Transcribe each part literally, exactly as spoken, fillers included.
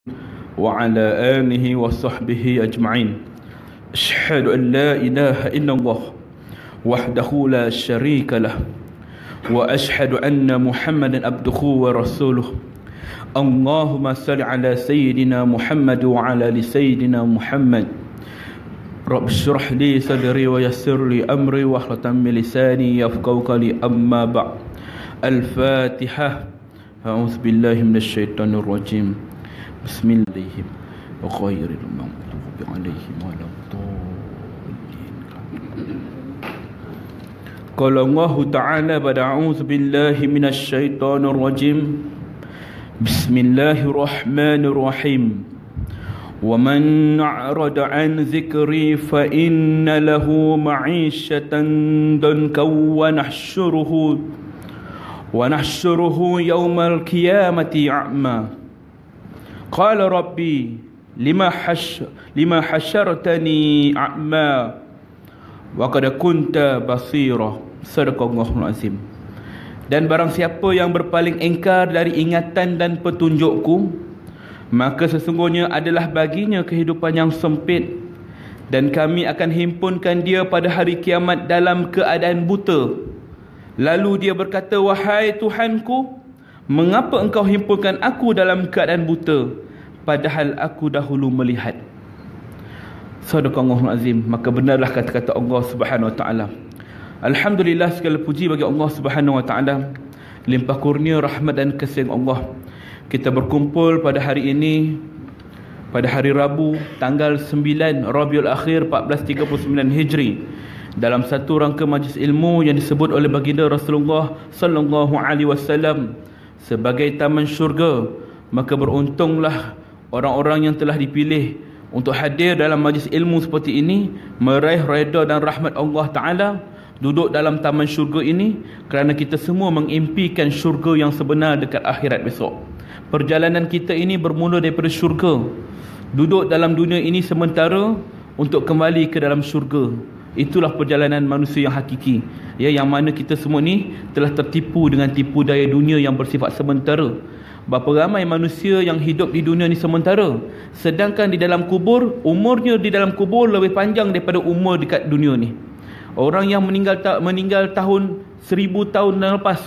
وعلى آله وصحبه أجمعين. أشهد أن لا إله إلا الله وحده لا شريك له وأشهد أن محمدا عبده ورسوله. اللهم صل على سيدنا محمد وعلى آل سيدنا محمد. رب اشرح لي صدري ويسر لي أمري واحلل من لساني يفقهوا قولي. أما بعد. الفاتحة. أعوذ بالله من الشيطان الرجيم. بسم الله غير المغضوب عليهم ولا الضالين. قال الله تعالى بعد أعوذ بالله من الشيطان الرجيم. بسم الله الرحمن الرحيم. ومن أعرض عن ذكري فإن له معيشة ضنكا ونحشره ونحشره يوم القيامة أعمى. قال ربي لما حش لما حشرتني أعمى وقد كنت بصيرا. Sadaqallahul azim. Dan barang siapa yang berpaling engkar dari ingatan dan petunjukku, maka sesungguhnya adalah baginya kehidupan yang sempit, dan kami akan himpunkan dia pada hari kiamat dalam keadaan buta. Lalu dia berkata, wahai Tuhanku, mengapa engkau himpunkan aku dalam keadaan buta, padahal aku dahulu melihat. Sadaqallahul azim. Maka benarlah kata-kata Allah Subhanahu wa taala. Alhamdulillah, segala puji bagi Allah Subhanahu wa taala, limpah kurnia rahmat dan kasih Allah. Kita berkumpul pada hari ini, pada hari Rabu tanggal sembilan Rabiul Akhir empat belas tiga puluh sembilan Hijri, dalam satu rangka majlis ilmu yang disebut oleh baginda Rasulullah sallallahu alaihi wasallam sebagai taman syurga. Maka beruntunglah orang-orang yang telah dipilih untuk hadir dalam majlis ilmu seperti ini, meraih redha dan rahmat Allah Ta'ala, duduk dalam taman syurga ini, kerana kita semua mengimpikan syurga yang sebenar dekat akhirat besok. Perjalanan kita ini bermula daripada syurga, duduk dalam dunia ini sementara untuk kembali ke dalam syurga. Itulah perjalanan manusia yang hakiki, ya, yang mana kita semua ni telah tertipu dengan tipu daya dunia yang bersifat sementara. Berapa ramai manusia yang hidup di dunia ni sementara, sedangkan di dalam kubur, umurnya di dalam kubur lebih panjang daripada umur dekat dunia ni. Orang yang meninggal ta- meninggal tahun seribu tahun yang lepas,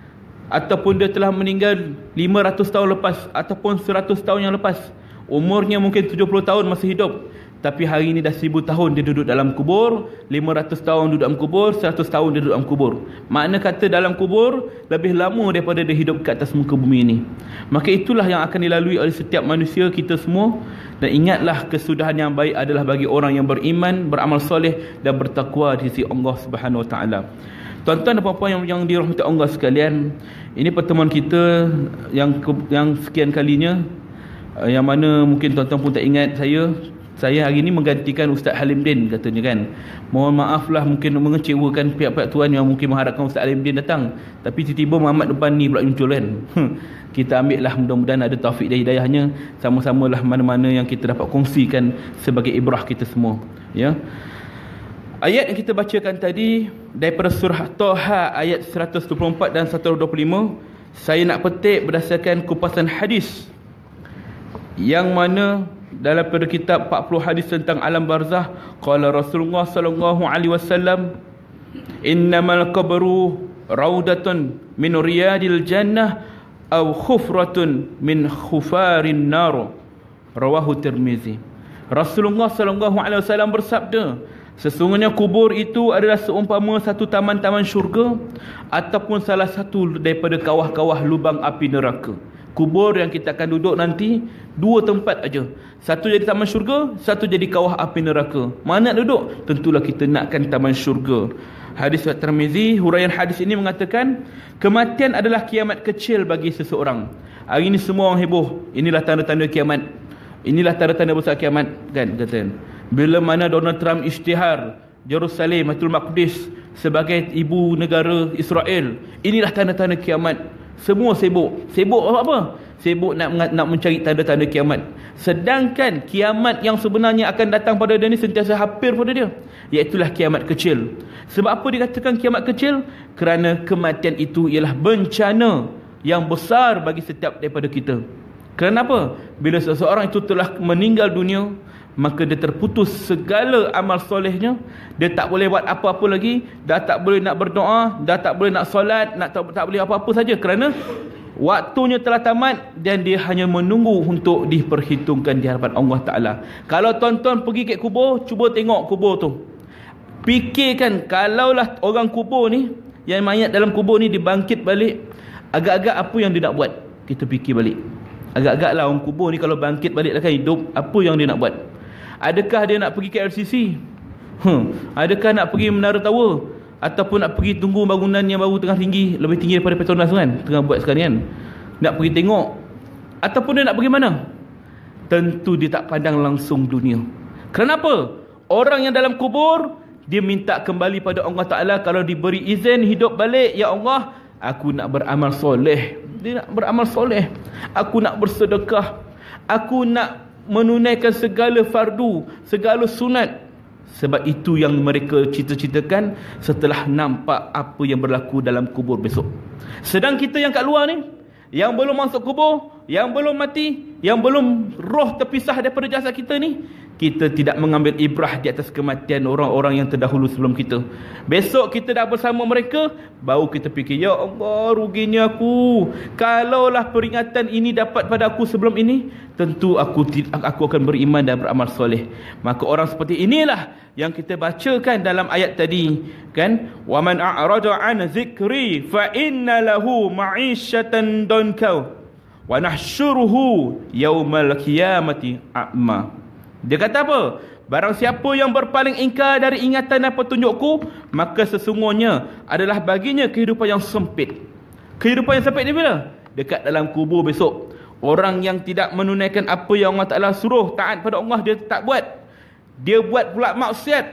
ataupun dia telah meninggal lima ratus tahun lepas, ataupun seratus tahun yang lepas, umurnya mungkin tujuh puluh tahun masih hidup, tapi hari ini dah seribu tahun dia duduk dalam kubur, lima ratus tahun duduk dalam kubur, seratus tahun dia duduk dalam kubur. Makna kata dalam kubur lebih lama daripada dia hidup ke atas muka bumi ini. Maka itulah yang akan dilalui oleh setiap manusia kita semua. Dan ingatlah, kesudahan yang baik adalah bagi orang yang beriman, beramal soleh dan bertakwa di sisi Allah Subhanahu wa taala. Tuan-tuan dan puan-puan yang, yang dirahmati Allah sekalian, ini pertemuan kita yang yang sekian kalinya, yang mana mungkin tuan-tuan pun tak ingat saya. Saya hari ini menggantikan Ustaz Halimdin katanya kan. Mohon maaflah mungkin mengecewakan pihak-pihak tuan yang mungkin mengharapkan Ustaz Halimdin datang, tapi tiba-tiba Muhammad depan ni pula muncul kan. Kita ambil lah, mudah-mudahan ada taufik dan hidayahnya. Sama-samalah mana-mana yang kita dapat kongsikan sebagai ibrah kita semua, ya. Ayat yang kita bacakan tadi daripada surah Taha ayat seratus dua puluh empat dan seratus dua puluh lima, saya nak petik berdasarkan kupasan hadis, yang mana dalam pada kitab empat puluh hadis tentang alam barzah, qala Rasulullah sallallahu alaihi wasallam, innamal qabru raudatun min riyadil jannah aw khufratun min khufarin nar. Rawahu Tirmizi. Rasulullah sallallahu alaihi wasallam bersabda, sesungguhnya kubur itu adalah seumpama satu taman-taman syurga ataupun salah satu daripada kawah-kawah lubang api neraka. Kubur yang kita akan duduk nanti, dua tempat aja. Satu jadi taman syurga, satu jadi kawah api neraka. Mana nak duduk? Tentulah kita nakkan taman syurga. Hadis Tirmizi, huraian hadis ini mengatakan, kematian adalah kiamat kecil bagi seseorang. Hari ini semua orang heboh, inilah tanda-tanda kiamat, inilah tanda-tanda besar kiamat, kan, kata. Bila mana Donald Trump isytihar Jerusalem, Baitul Maqdis sebagai ibu negara Israel, inilah tanda-tanda kiamat. Semua sibuk. Sibuk apa? Sibuk nak nak mencari tanda-tanda kiamat. Sedangkan kiamat yang sebenarnya akan datang pada dia ni sentiasa hampir pada dia, iaitulah kiamat kecil. Sebab apa dikatakan kiamat kecil? Kerana kematian itu ialah bencana yang besar bagi setiap daripada kita. Kenapa? Bila seseorang itu telah meninggal dunia, maka dia terputus segala amal solehnya. Dia tak boleh buat apa-apa lagi, dah tak boleh nak berdoa, dah tak boleh nak solat, nak tak, tak boleh apa-apa saja, kerana waktunya telah tamat dan dia hanya menunggu untuk diperhitungkan di hadapan Allah Ta'ala. Kalau tuan-tuan pergi ke kubur, cuba tengok kubur tu. Fikirkan, kalaulah orang kubur ni, yang mayat dalam kubur ni dibangkit balik, agak-agak apa yang dia nak buat? Kita fikir balik. Agak-agak lah orang kubur ni kalau bangkit balik lah kan hidup, apa yang dia nak buat? Adakah dia nak pergi ke L C C? Hmm. Adakah nak pergi Menara Tower? Ataupun nak pergi tunggu bangunan yang baru tengah tinggi, lebih tinggi daripada Petronas kan, tengah buat sekarang kan? Nak pergi tengok? Ataupun dia nak pergi mana? Tentu dia tak pandang langsung dunia. Kenapa? Orang yang dalam kubur, dia minta kembali pada Allah Ta'ala. Kalau diberi izin hidup balik, ya Allah, aku nak beramal soleh. Dia nak beramal soleh. Aku nak bersedekah. Aku nak menunaikan segala fardu, segala sunat. Sebab itu yang mereka cita-citakan setelah nampak apa yang berlaku dalam kubur besok. Sedang kita yang kat luar ni, yang belum masuk kubur, yang belum mati, yang belum roh terpisah daripada jasad kita ni, kita tidak mengambil ibrah di atas kematian orang-orang yang terdahulu sebelum kita. Besok kita dah bersama mereka, baru kita fikir, ya Allah, ruginya aku. Kalaulah peringatan ini dapat pada aku sebelum ini, tentu aku aku akan beriman dan beramal soleh. Maka orang seperti inilah yang kita bacakan dalam ayat tadi, kan? Wa man a'rada an zikri fa inna lahu ma'isyatan danka wa nahsyuruhu yaumal qiyamati a'ma. Dia kata apa? Barang siapa yang berpaling ingkar dari ingatan dan petunjukku, maka sesungguhnya adalah baginya kehidupan yang sempit. Kehidupan yang sempit ni bila? Dekat dalam kubur besok. Orang yang tidak menunaikan apa yang Allah Ta'ala suruh, taat pada Allah, dia tak buat. Dia buat pula maksiat,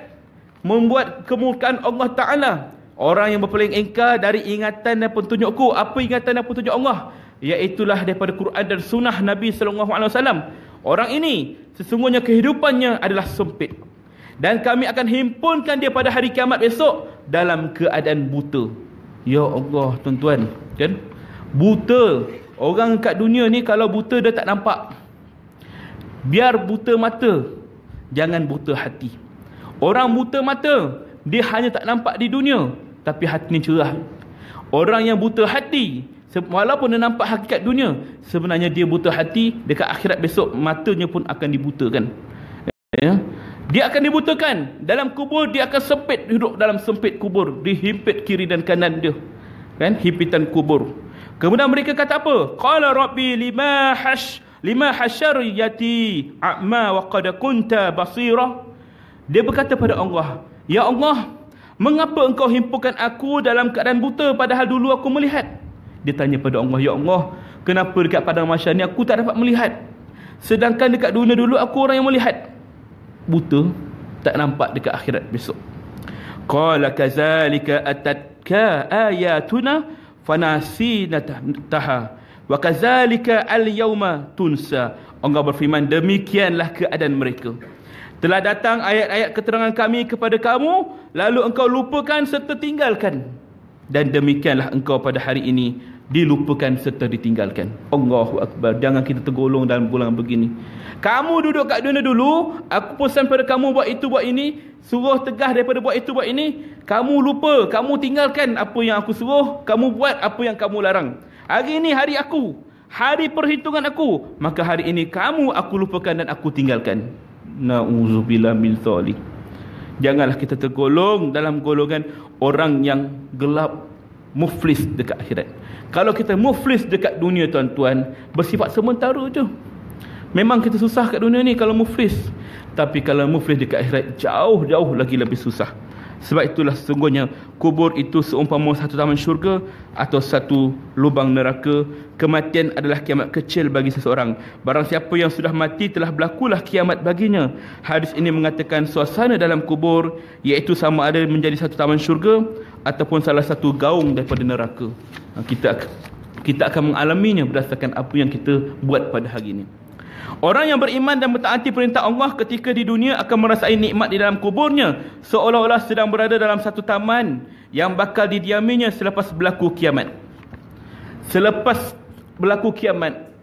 membuat kemurkaan Allah Ta'ala. Orang yang berpaling ingkar dari ingatan dan petunjukku. Apa ingatan dan petunjuk Allah? Iaitulah daripada Quran dan sunnah Nabi sallallahu alaihi wasallam. Orang ini sesungguhnya kehidupannya adalah sempit, dan kami akan himpunkan dia pada hari kiamat besok dalam keadaan buta. Ya Allah, tuan-tuan, kan? Buta. Orang kat dunia ni kalau buta dia tak nampak. Biar buta mata, jangan buta hati. Orang buta mata, dia hanya tak nampak di dunia, tapi hati ni cerah. Orang yang buta hati, walaupun dia nampak hakikat dunia, sebenarnya dia buta hati. Dekat akhirat besok, matanya pun akan dibutakan, ya? Dia akan dibutakan. Dalam kubur dia akan sempit, duduk dalam sempit kubur, dihimpit kiri dan kanan dia, kan? Himpitan kubur. Kemudian mereka kata apa? Qala rabbi lima hash lima hasyariyati a'ma wa qad kunta basira. Dia berkata pada Allah, ya Allah, mengapa engkau himpunkan aku dalam keadaan buta padahal dulu aku melihat? Dia tanya pada Allah, ya Allah, kenapa dekat padang mahsyar ni aku tak dapat melihat, sedangkan dekat dunia dulu aku orang yang melihat? Buta, tak nampak dekat akhirat besok. Qala kazalika atatka ayatuna fanasinataha wa kazalika al-yawma tunsa. Allah berfirman, demikianlah keadaan mereka. Telah datang ayat-ayat keterangan kami kepada kamu, lalu engkau lupakan serta tinggalkan, dan demikianlah engkau pada hari ini dilupakan serta ditinggalkan. Allahu Akbar. Jangan kita tergolong dalam golongan begini. Kamu duduk kat dunia dulu, aku pesan pada kamu buat itu buat ini, suruh tegah daripada buat itu buat ini, kamu lupa, kamu tinggalkan apa yang aku suruh, kamu buat apa yang kamu larang. Hari ini hari aku, hari perhitungan aku, maka hari ini kamu aku lupakan dan aku tinggalkan. Na'udzubillah min dzalik. Janganlah kita tergolong dalam golongan orang yang gelap, muflis dekat akhirat. Kalau kita muflis dekat dunia, tuan-tuan, bersifat sementara je. Memang kita susah kat dunia ni kalau muflis, tapi kalau muflis dekat akhirat, jauh-jauh lagi lebih susah. Sebab itulah sesungguhnya kubur itu seumpama satu taman syurga atau satu lubang neraka. Kematian adalah kiamat kecil bagi seseorang. Barang siapa yang sudah mati, telah berlakulah kiamat baginya. Hadis ini mengatakan suasana dalam kubur iaitu sama ada menjadi satu taman syurga ataupun salah satu gaung daripada neraka. Kita kita akan mengalaminya berdasarkan apa yang kita buat pada hari ini. Orang yang beriman dan mentaati perintah Allah ketika di dunia akan merasai nikmat di dalam kuburnya, seolah-olah sedang berada dalam satu taman yang bakal didiaminya selepas berlaku kiamat. Selepas berlaku kiamat,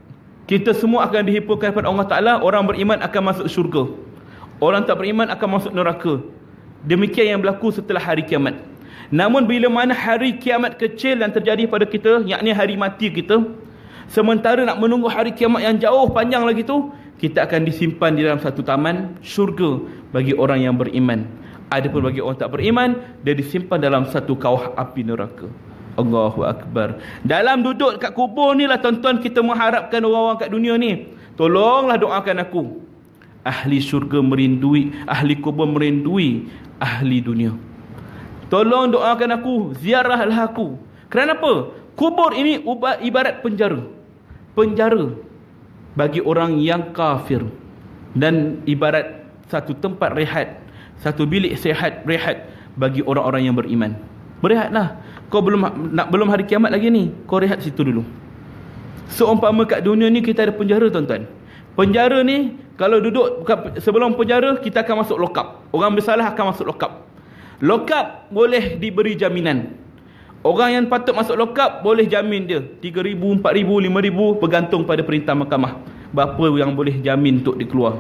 Kita semua akan dihimpunkan kepada Allah Ta'ala. Orang beriman akan masuk syurga, orang tak beriman akan masuk neraka. Demikian yang berlaku setelah hari kiamat. Namun bila mana hari kiamat kecil yang terjadi pada kita, yakni hari mati kita, sementara nak menunggu hari kiamat yang jauh panjang lagi tu, kita akan disimpan di dalam satu taman syurga bagi orang yang beriman. Adapun bagi orang tak beriman, dia disimpan dalam satu kawah api neraka. Allahu Akbar. Dalam duduk kat kubur ni lah tuan-tuan, kita mengharapkan orang-orang kat dunia ni, tolonglah doakan aku. Ahli syurga merindui, ahli kubur merindui ahli dunia. Tolong doakan aku, ziarahlah aku. Kenapa? Kubur ini ibarat penjara. Penjara bagi orang yang kafir, dan ibarat satu tempat rehat, satu bilik sehat rehat bagi orang-orang yang beriman. Berehatlah. Kau belum nak belum hari kiamat lagi ni, kau rehat situ dulu. Seumpama kat dunia ni kita ada penjara tuan-tuan. Penjara ni kalau duduk sebelum penjara, kita akan masuk lokap. Orang bersalah akan masuk lokap. Lokap boleh diberi jaminan. Orang yang patut masuk lokap boleh jamin dia tiga ribu, empat ribu, lima ribu, bergantung pada perintah mahkamah berapa yang boleh jamin untuk dikeluar.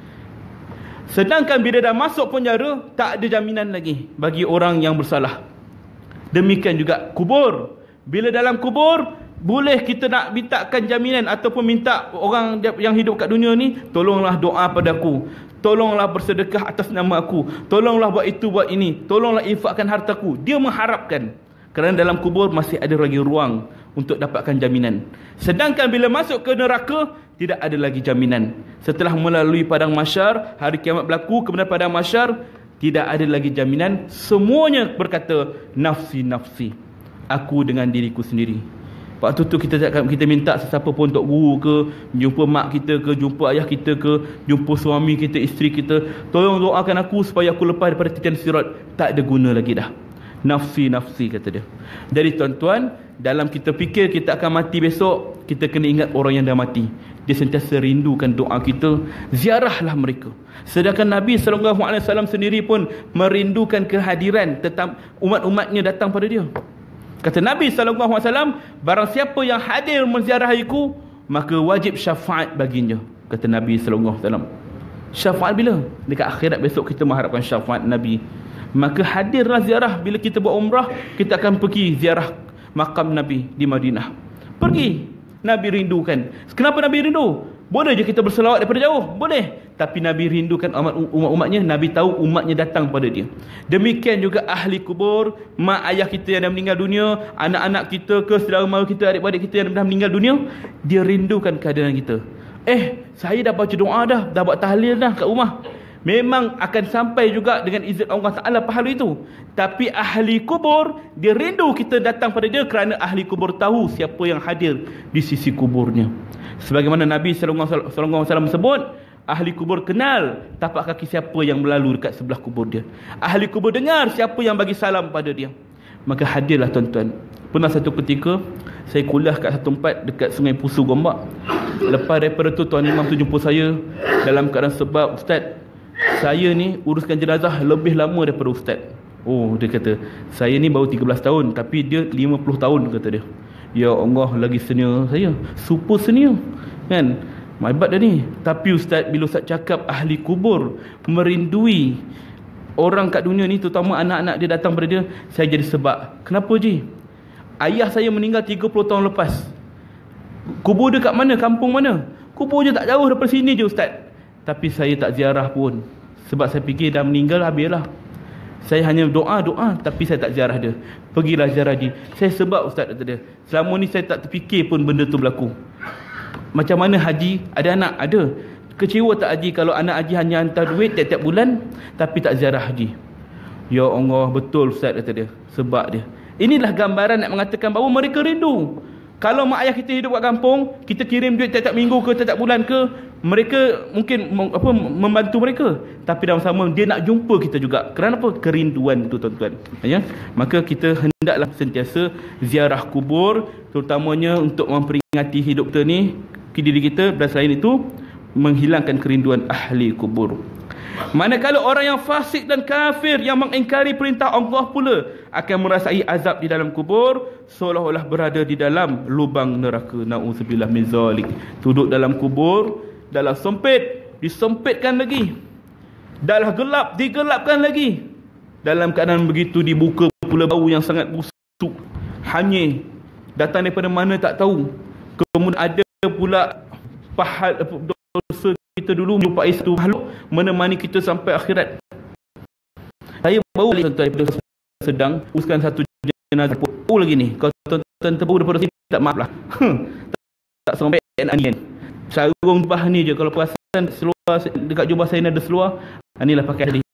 Sedangkan bila dah masuk penjara, tak ada jaminan lagi bagi orang yang bersalah. Demikian juga kubur. Bila dalam kubur, boleh kita nak mintakan jaminan ataupun minta orang yang hidup kat dunia ni, tolonglah doa padaku, tolonglah bersedekah atas nama aku, tolonglah buat itu buat ini, tolonglah infakkan hartaku. Dia mengharapkan, kerana dalam kubur masih ada lagi ruang untuk dapatkan jaminan. Sedangkan bila masuk ke neraka, tidak ada lagi jaminan. Setelah melalui padang mahsyar, hari kiamat berlaku, kemudian padang mahsyar, tidak ada lagi jaminan. Semuanya berkata nafsi nafsi, aku dengan diriku sendiri. Waktu tu kita kita minta sesiapa pun, untuk guru ke, jumpa mak kita ke, jumpa ayah kita ke, jumpa suami kita, isteri kita, tolong doakan aku supaya aku lepas daripada titian sirat. Tak ada guna lagi dah. Nafsi nafsi kata dia. Jadi tuan-tuan, dalam kita fikir kita akan mati besok, kita kena ingat orang yang dah mati. Dia sentiasa rindukan doa kita, ziarahlah mereka. Sedangkan Nabi sallallahu alaihi wasallam sendiri pun merindukan kehadiran tentang umat-umatnya datang pada dia. Kata Nabi sallallahu alaihi wasallam, barang siapa yang hadir menziarahiku, maka wajib syafaat baginya. Kata Nabi sallallahu alaihi wasallam. Syafaat bila? Dekat akhirat besok kita mengharapkan syafaat Nabi. Maka hadirlah ziarah. Bila kita buat umrah, kita akan pergi ziarah makam Nabi di Madinah. Pergi. Nabi rindukan. Kenapa Nabi rindu? Boleh je kita berselawat daripada jauh, boleh. Tapi Nabi rindukan umat-umatnya. Nabi tahu umatnya datang pada dia. Demikian juga ahli kubur, mak ayah kita yang dah meninggal dunia, anak-anak kita ke, saudara mara kita, adik-adik kita yang dah meninggal dunia, dia rindukan kehadiran kita. Eh, saya dah baca doa dah, dah buat tahlil dah kat rumah. Memang akan sampai juga dengan izin Allah Ta'ala pahala itu. Tapi ahli kubur, dia rindu kita datang pada dia, kerana ahli kubur tahu siapa yang hadir di sisi kuburnya. Sebagaimana Nabi sallallahu alaihi wasallam sebut, ahli kubur kenal tapak kaki siapa yang berlalu dekat sebelah kubur dia. Ahli kubur dengar siapa yang bagi salam pada dia. Maka hadirlah tuan-tuan. Pernah satu ketika saya kuliah kat satu tempat dekat Sungai Pusu, Gombak. Lepas daripada tu, Tuan Imam tu jumpa saya dalam keadaan sebab, "Ustaz, saya ni uruskan jenazah lebih lama daripada Ustaz." Oh, dia kata, "Saya ni baru tiga belas tahun, tapi dia lima puluh tahun," kata dia. Ya Allah, lagi senior saya, super senior kan, hebat dah ni. Tapi Ustaz, bila Ustaz cakap ahli kubur merindui orang kat dunia ni, terutama anak-anak dia datang pada dia, saya jadi sebab. Kenapa Ji? Ayah saya meninggal tiga puluh tahun lepas. Kubur dia kat mana? Kampung mana? Kubur dia tak jauh daripada sini je Ustaz. Tapi saya tak ziarah pun, sebab saya fikir dah meninggal, habislah. Saya hanya doa-doa, tapi saya tak ziarah dia. Pergilah ziarah Haji. Saya sebab Ustaz, kata dia, selama ni saya tak terfikir pun benda tu berlaku. Macam mana Haji ada anak? Ada. Kecewa tak Haji kalau anak Haji hanya hantar duit tiap-tiap bulan, tapi tak ziarah Haji? Ya Allah, betul Ustaz, kata dia. Sebab dia. Inilah gambaran nak mengatakan bahawa mereka rindu. Kalau mak ayah kita hidup kat kampung, kita kirim duit tiap-tiap minggu ke, tiap-tiap bulan ke, mereka mungkin apa membantu mereka. Tapi dalam sama dia nak jumpa kita juga. Kerana apa? Kerinduan tu tuan-tuan. Ya? Maka kita hendaklah sentiasa ziarah kubur, terutamanya untuk memperingati hidup kita ni, ke diri kita, dan selain itu menghilangkan kerinduan ahli kubur. Manakala orang yang fasik dan kafir yang mengingkari perintah Allah pula akan merasai azab di dalam kubur seolah-olah berada di dalam lubang neraka. Nauzubillah min zalik. Duduk dalam kubur, dalam sempit, disempitkan lagi. Dalam gelap, digelapkan lagi. Dalam keadaan begitu dibuka pula bau yang sangat busuk, hanyir, datang daripada mana tak tahu. Kemudian ada pula pahala dosa kita dulu menyerupai satu makhluk menemani kita sampai akhirat. Saya baru balik tuan daripada sedang uruskan satu jenazah. Oh lagi ni, kalau tuan-tuan terbaru daripada sini tak maaf lah. tak, tak sampai kan. Sarung jubah ni je, kalau perasan seluar dekat jubah saya ni ada seluar, inilah pakai tadi.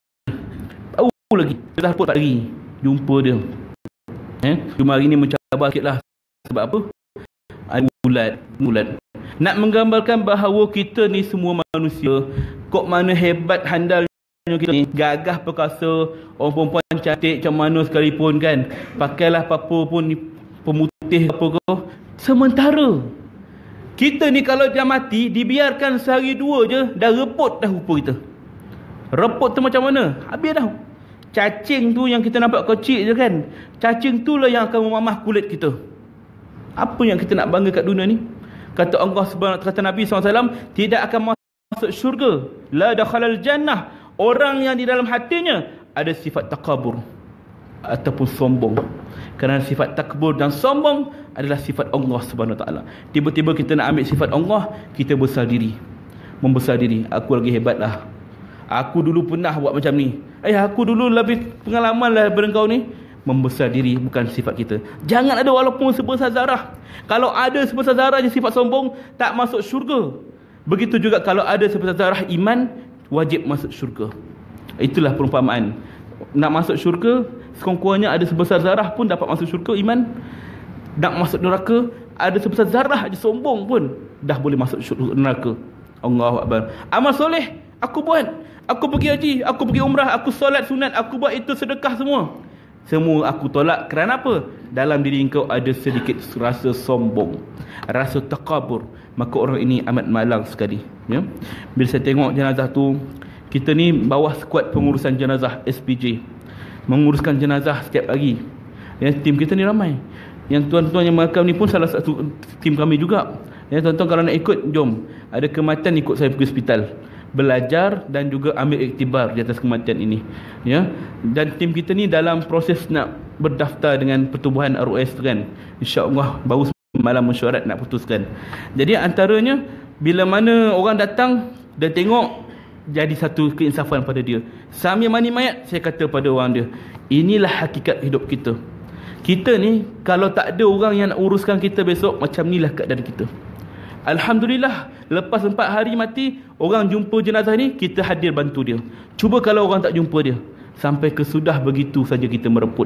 Baru lagi, dah pun tak lagi jumpa dia. Eh, cuma hari ni mencabar sikit lah. Sebab apa? Ada bulat, bulat. Nak menggambarkan bahawa kita ni semua manusia, kok mana hebat handalnya kita ni, gagah perkasa, orang perempuan cantik macam mana sekalipun kan, pakailah apa-apa pun pemutih apa ke, sementara kita ni kalau dah mati, dibiarkan sehari dua je, dah repot dah rupa kita. Repot tu macam mana? Habis dah. Cacing tu yang kita nampak kecil je kan, cacing tu lah yang akan memamah kulit kita. Apa yang kita nak bangga kat dunia ni? Kata Allah subhanahu, kata Nabi sallallahu alaihi wasallam, tidak akan masuk syurga, la dakhalal jannah, orang yang di dalam hatinya ada sifat takabur ataupun sombong. Kerana sifat takbur dan sombong adalah sifat Allah subhanahu wa taala. Tiba-tiba kita nak ambil sifat Allah, kita besar diri, membesar diri. Aku lagi hebat lah, aku dulu pernah buat macam ni, eh aku dulu lebih pengalaman lah daripada kau ni. Membesar diri bukan sifat kita. Jangan ada walaupun sebesar zarah. Kalau ada sebesar zarah je sifat sombong, tak masuk syurga. Begitu juga kalau ada sebesar zarah iman, wajib masuk syurga. Itulah perumpamaan. Nak masuk syurga, sekurang-kurangnya ada sebesar zarah pun dapat masuk syurga iman. Nak masuk neraka, ada sebesar zarah je sombong pun dah boleh masuk syurga neraka. Allahu Akbar. Amal soleh aku buat, aku pergi haji, aku pergi umrah, aku solat sunat, aku buat itu, sedekah semua. Semua aku tolak kerana apa? Dalam diri engkau ada sedikit rasa sombong, rasa takabur. Maka orang ini amat malang sekali, ya? Bila saya tengok jenazah tu, kita ni bawah skuad pengurusan jenazah S P J, menguruskan jenazah setiap hari, ya. Tim kita ni ramai. Yang tuan-tuan yang makam ni pun salah satu tim kami juga, ya. Tuan-tuan kalau nak ikut, jom. Ada kematian, ikut saya pergi hospital, belajar dan juga ambil iktibar di atas kematian ini, ya. Dan tim kita ni dalam proses nak berdaftar dengan Pertubuhan R O S kan, insya-Allah baru malam mesyuarat nak putuskan. Jadi antaranya bila mana orang datang dan tengok, jadi satu keinsafan pada dia. Sambil mandi mayat, saya kata pada orang dia, inilah hakikat hidup kita. Kita ni kalau tak ada orang yang nak uruskan kita besok, macam inilah keadaan kita. Alhamdulillah, lepas empat hari mati, orang jumpa jenazah ni, kita hadir bantu dia. Cuba kalau orang tak jumpa dia, sampai kesudah begitu saja kita mereput,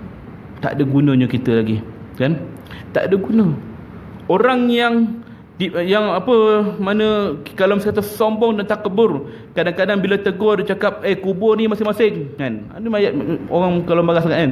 tak ada gunanya kita lagi, kan? Tak ada guna. Orang yang di, yang apa, mana kalau misalnya sombong dan takabur, kadang-kadang bila tegur dia cakap, eh kubur ni masing-masing, kan? Ada mayat orang kalau marah sangat kan,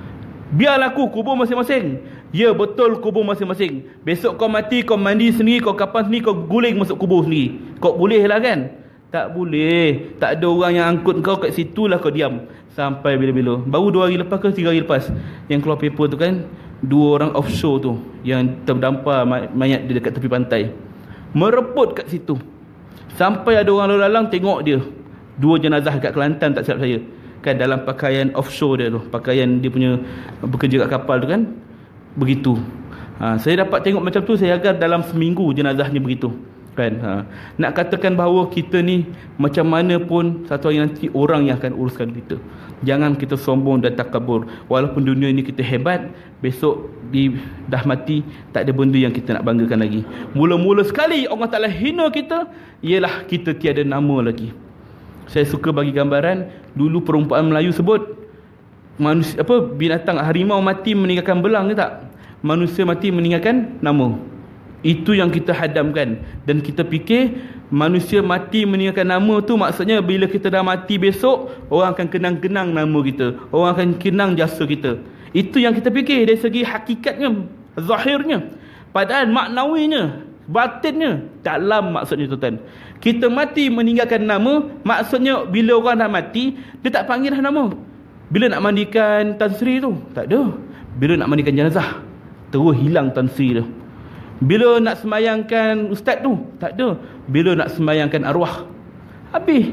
biarlah aku kubur masing-masing. Ya betul, kubur masing-masing. Besok kau mati, kau mandi sendiri, kau kapan sendiri, kau guling masuk kubur sendiri. Kau boleh lah kan? Tak boleh. Tak ada orang yang angkut kau kat situ lah, kau diam sampai bila-bila. Baru dua hari lepas ke tiga hari lepas yang keluar paper tu kan, dua orang offshore tu yang terdampar mayat dia dekat tepi pantai, mereput kat situ. Sampai ada orang lalu-lalang tengok dia, dua jenazah kat Kelantan tak silap saya kan, dalam pakaian offshore dia tu, pakaian dia punya bekerja kat kapal tu kan. Begitu. Ha, saya dapat tengok macam tu, saya agak dalam seminggu jenazahnya begitu. Kan? Ha. Nak katakan bahawa kita ni macam mana pun satu hari nanti orang yang akan uruskan kita. Jangan kita sombong dan takabur. Walaupun dunia ini kita hebat, besok di, dah mati, tak ada benda yang kita nak banggakan lagi. Mula-mula sekali Allah Ta'ala hina kita, ialah kita tiada nama lagi. Saya suka bagi gambaran, dulu perempuan Melayu sebut, manusia apa binatang harimau mati meninggalkan belang ke tak? Manusia mati meninggalkan nama. Itu yang kita hadamkan, dan kita fikir manusia mati meninggalkan nama tu maksudnya bila kita dah mati besok, orang akan kenang-kenang nama kita, orang akan kenang jasa kita. Itu yang kita fikir dari segi hakikatnya, zahirnya. Padahal maknawinya, batinnya, dalam maksudnya tuan-tuan. Kita mati meninggalkan nama, maksudnya bila orang dah mati, dia tak panggil dah nama. Bila nak mandikan Tan Sri tu, tak ada. Bila nak mandikan jenazah, terus hilang Tan Sri tu. Bila nak semayangkan ustaz tu, tak ada. Bila nak semayangkan arwah, habis.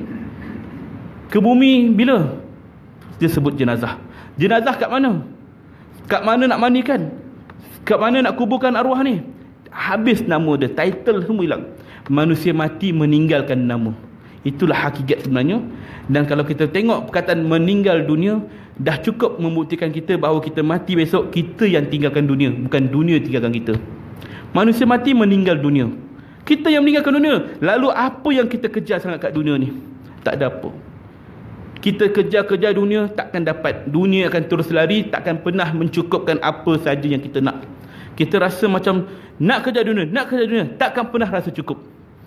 Ke bumi bila? Dia sebut jenazah. Jenazah kat mana? Kat mana nak mandikan? Kat mana nak kuburkan arwah ni? Habis nama dia, title semua hilang. Manusia mati meninggalkan nama. Itulah hakikat sebenarnya. Dan kalau kita tengok perkataan meninggal dunia, dah cukup membuktikan kita bahawa kita mati besok, kita yang tinggalkan dunia, bukan dunia tinggalkan kita. Manusia mati meninggal dunia, kita yang meninggalkan dunia. Lalu apa yang kita kejar sangat kat dunia ni? Tak ada apa. Kita kejar-kejar dunia, takkan dapat. Dunia akan terus lari, takkan pernah mencukupkan apa saja yang kita nak. Kita rasa macam nak kejar dunia, nak kejar dunia, takkan pernah rasa cukup.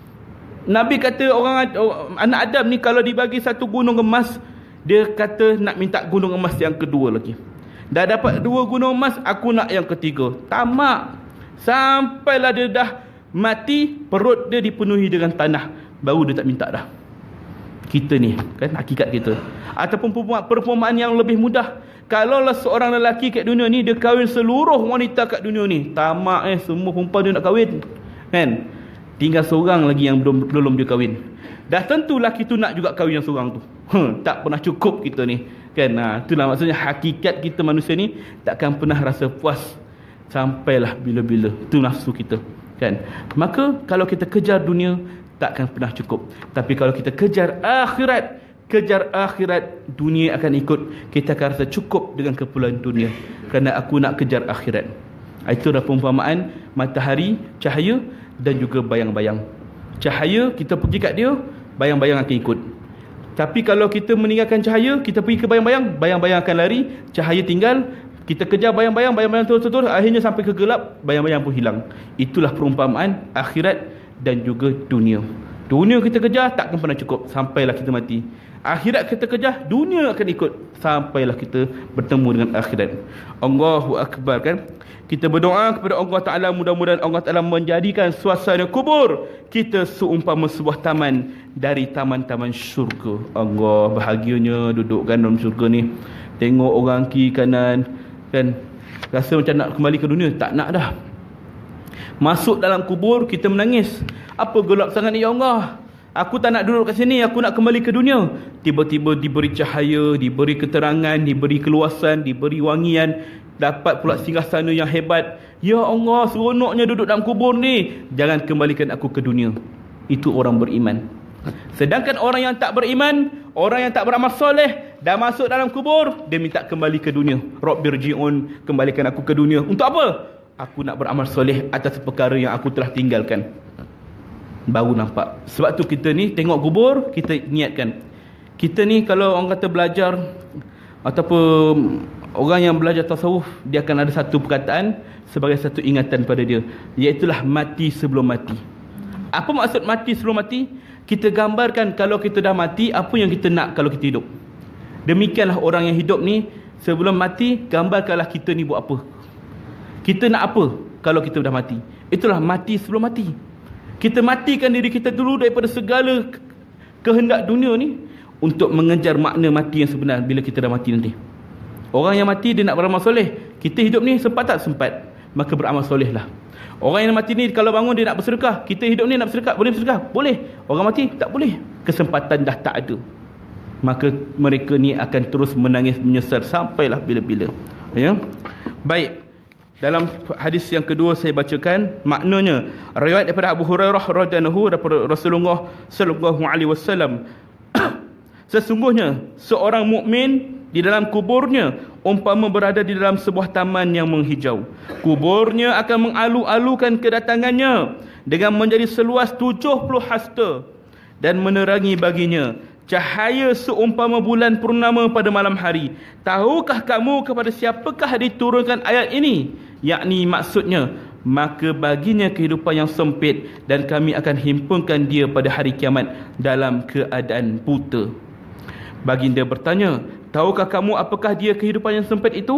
Nabi kata orang anak Adam ni kalau dibagi satu gunung emas, dia kata nak minta gunung emas yang kedua lagi. Dah dapat dua gunung emas, aku nak yang ketiga. Tamak. Sampailah dia dah mati, perut dia dipenuhi dengan tanah, baru dia tak minta dah. Kita ni kan hakikat kita. Ataupun perumpamaan yang lebih mudah, kalaulah seorang lelaki kat dunia ni, dia kahwin seluruh wanita kat dunia ni, tamak eh, semua perempuan dia nak kahwin kan, tinggal seorang lagi yang belum belum dia kahwin. Dah tentu lelaki tu nak juga kahwin yang seorang tu. huh, Tak pernah cukup kita ni kan. ha, Itulah maksudnya hakikat kita manusia ni, takkan pernah rasa puas sampailah bila-bila. Itu nafsu kita kan. Maka kalau kita kejar dunia, takkan pernah cukup. Tapi kalau kita kejar akhirat, kejar akhirat, dunia akan ikut. Kita akan rasa cukup dengan keperluan dunia, kerana aku nak kejar akhirat. Itu adalah perumpamaan matahari, cahaya dan juga bayang-bayang. Cahaya kita pergi kat dia, bayang-bayang akan ikut. Tapi kalau kita meninggalkan cahaya, kita pergi ke bayang-bayang, bayang-bayang akan lari, cahaya tinggal. Kita kejar bayang-bayang, bayang-bayang terus-terus, akhirnya sampai ke gelap, bayang-bayang pun hilang. Itulah perumpamaan akhirat dan juga dunia. Dunia kita kejar, takkan pernah cukup sampailah kita mati. Akhirat kita kejar, dunia akan ikut sampailah kita bertemu dengan akhirat. Allahu Akbar kan. Kita berdoa kepada Allah Ta'ala, mudah-mudahan Allah Ta'ala menjadikan suasana kubur kita seumpama sebuah taman dari taman-taman syurga. Allah, bahagianya duduk kan dalam syurga ni. Tengok orang kiri kanan kan, rasa macam nak kembali ke dunia, tak nak dah. Masuk dalam kubur, kita menangis. Apa gelap sangat ni ya Allah, aku tak nak duduk kat sini, aku nak kembali ke dunia. Tiba-tiba diberi cahaya, diberi keterangan, diberi keluasan, diberi wangian, dapat pula singgasana yang hebat. Ya Allah, seronoknya duduk dalam kubur ni, jangan kembalikan aku ke dunia. Itu orang beriman. Sedangkan orang yang tak beriman, orang yang tak beramal soleh, dah masuk dalam kubur, dia minta kembali ke dunia. Rabbirji'un, kembalikan aku ke dunia. Untuk apa? Aku nak beramal soleh atas perkara yang aku telah tinggalkan. Baru nampak. Sebab tu kita ni tengok kubur, kita niatkan. Kita ni kalau orang kata belajar, ataupun orang yang belajar tasawuf, dia akan ada satu perkataan sebagai satu ingatan pada dia, iaitulah mati sebelum mati. Apa maksud mati sebelum mati? Kita gambarkan kalau kita dah mati, apa yang kita nak kalau kita hidup. Demikianlah orang yang hidup ni, sebelum mati, gambarkanlah kita ni buat apa. Kita nak apa kalau kita dah mati. Itulah mati sebelum mati. Kita matikan diri kita dulu daripada segala kehendak dunia ni, untuk mengejar makna mati yang sebenar bila kita dah mati nanti. Orang yang mati dia nak beramal soleh. Kita hidup ni sempat tak? Sempat. Maka beramal soleh lah. Orang yang mati ni kalau bangun dia nak bersedekah. Kita hidup ni nak bersedekah, boleh bersedekah? Boleh. Orang mati tak boleh. Kesempatan dah tak ada. Maka mereka ni akan terus menangis menyesal sampailah bila-bila. Ya. Baik. Dalam hadis yang kedua saya bacakan maknanya. Riwayat daripada Abu Hurairah radhiyallahu anhu daripada Rasulullah sallallahu alaihi wasallam. Sesungguhnya seorang mukmin di dalam kuburnya umpama berada di dalam sebuah taman yang menghijau. Kuburnya akan mengalu-alukan kedatangannya dengan menjadi seluas tujuh puluh hasta dan menerangi baginya cahaya seumpama bulan purnama pada malam hari. Tahukah kamu kepada siapakah diturunkan ayat ini? Yakni maksudnya, maka baginya kehidupan yang sempit dan kami akan himpunkan dia pada hari kiamat dalam keadaan buta. Baginda bertanya, tahukah kamu apakah dia kehidupan yang sempit itu?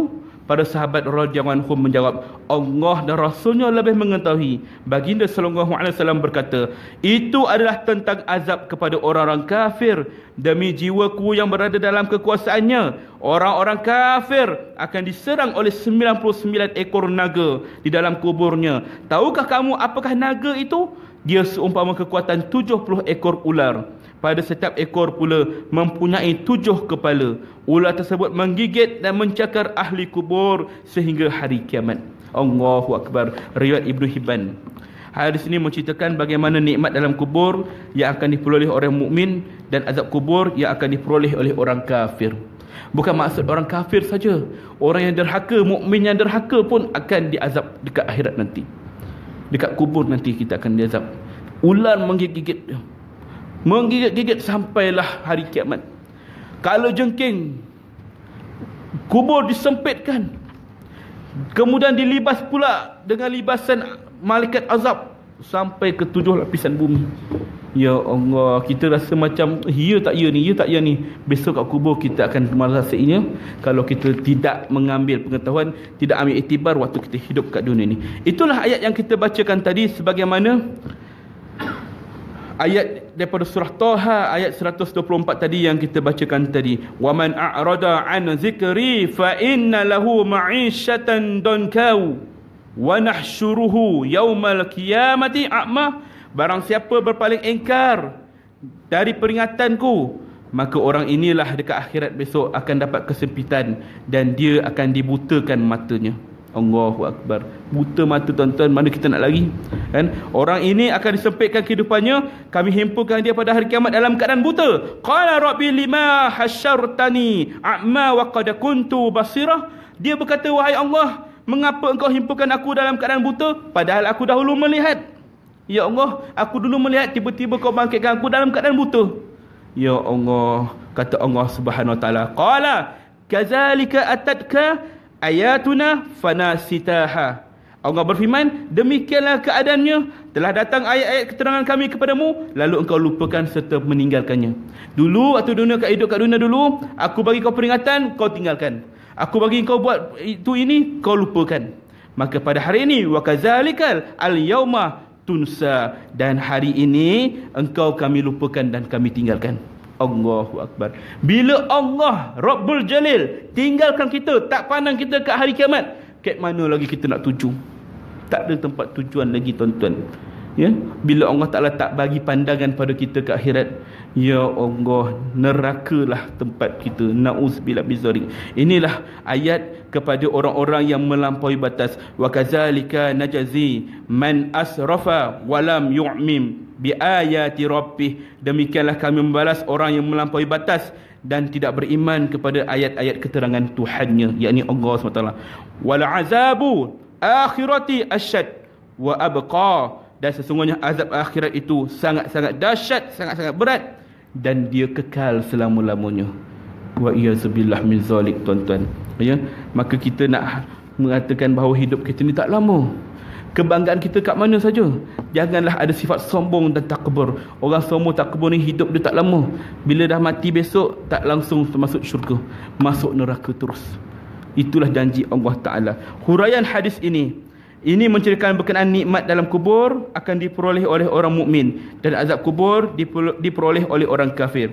Para sahabat radhiyallahu anhum menjawab, Allah dan Rasulnya lebih mengetahui. Baginda sallallahu alaihi wasallam berkata, itu adalah tentang azab kepada orang-orang kafir. Demi jiwaku yang berada dalam kekuasaannya, orang-orang kafir akan diserang oleh sembilan puluh sembilan ekor naga di dalam kuburnya. Tahukah kamu apakah naga itu? Dia seumpama kekuatan tujuh puluh ekor ular. Pada setiap ekor pula mempunyai tujuh kepala. Ular tersebut menggigit dan mencakar ahli kubur sehingga hari kiamat. Allahu Akbar. Riwayat Ibnu Hibban. Hadis ini menceritakan bagaimana nikmat dalam kubur yang akan diperoleh orang mukmin dan azab kubur yang akan diperoleh oleh orang kafir. Bukan maksud orang kafir saja, orang yang derhaka, mukmin yang derhaka pun akan diazab dekat akhirat nanti. Dekat kubur nanti kita akan diazab. Ular menggigit-gigit dia, menggigit-gigit sampailah hari kiamat. Kalau jengking, kubur disempitkan, kemudian dilibas pula dengan libasan malaikat azab sampai ke tujuh lapisan bumi. Ya Allah, kita rasa macam ya tak ya ni, ya tak ya ni. Besok kat kubur kita akan merasainya kalau kita tidak mengambil pengetahuan, tidak ambil iktibar waktu kita hidup kat dunia ni. Itulah ayat yang kita bacakan tadi, sebagaimana ayat daripada surah Taha ayat seratus dua puluh empat tadi yang kita bacakan tadi. Wa man a'rada an zikri fa inna lahu ma'isyatan dankau wa nahsyuruhu yaumal qiyamati a'ma. Barang siapa berpaling engkar dari peringatanku, maka orang inilah dekat akhirat besok akan dapat kesempitan dan dia akan dibutakan matanya. Allahu Akbar. Buta mata tuan-tuan, mana kita nak lari, kan? Orang ini akan disempitkan kehidupannya, kami himpunkan dia pada hari kiamat dalam keadaan buta. Qala rabbi lima hasyartani a'ma wa qad kuntu basirah. Dia berkata, wahai Allah, mengapa engkau himpunkan aku dalam keadaan buta padahal aku dahulu melihat? Ya Allah, aku dulu melihat, tiba-tiba kau bangkitkan aku dalam keadaan buta. Ya Allah, kata Allah Subhanahu wa taala, qala kadzalika atatka ayatuna fanasitaha. Allah berfirman, demikianlah keadaannya, telah datang ayat-ayat keterangan kami kepadamu, lalu engkau lupakan serta meninggalkannya. Dulu waktu dunia kat hidup kat dunia dulu, aku bagi kau peringatan, kau tinggalkan. Aku bagi kau buat itu ini, kau lupakan. Maka pada hari ini, wa kadzalikal al-yauma tunsa, dan hari ini engkau kami lupakan dan kami tinggalkan. Allahu Akbar. Bila Allah Rabbul Jalil tinggalkan kita, tak pandang kita kat hari kiamat, kat mana lagi kita nak tuju? Tak ada tempat tujuan lagi tuan-tuan. Ya, bila Allah Taala tak bagi pandangan pada kita ke akhirat, ya Allah, nerakalah tempat kita. Nauzubillah bizalik. Inilah ayat kepada orang-orang yang melampaui batas. Wa kadzalika najzi man asrafa wa lam yu'mim bi ayati rabbih. Demikianlah kami membalas orang yang melampaui batas dan tidak beriman kepada ayat-ayat keterangan Tuhannya, yakni Allah subhanahu wa taala. Wal azabu akhirati asyad wa abqa. Dan sesungguhnya azab akhirat itu sangat-sangat dahsyat, sangat-sangat berat, dan dia kekal selama-lamanya. Wa iyazubillah min zalik tuan-tuan. Ya, maka kita nak mengatakan bahawa hidup kita ni tak lama. Kebanggaan kita kat mana saja. Janganlah ada sifat sombong dan takbur. Orang sombong takbur ni hidup dia tak lama. Bila dah mati besok tak langsung masuk syurga, masuk neraka terus. Itulah janji Allah Taala. Huraian hadis ini Ini menceritakan berkenaan nikmat dalam kubur akan diperoleh oleh orang mukmin dan azab kubur diperoleh oleh orang kafir.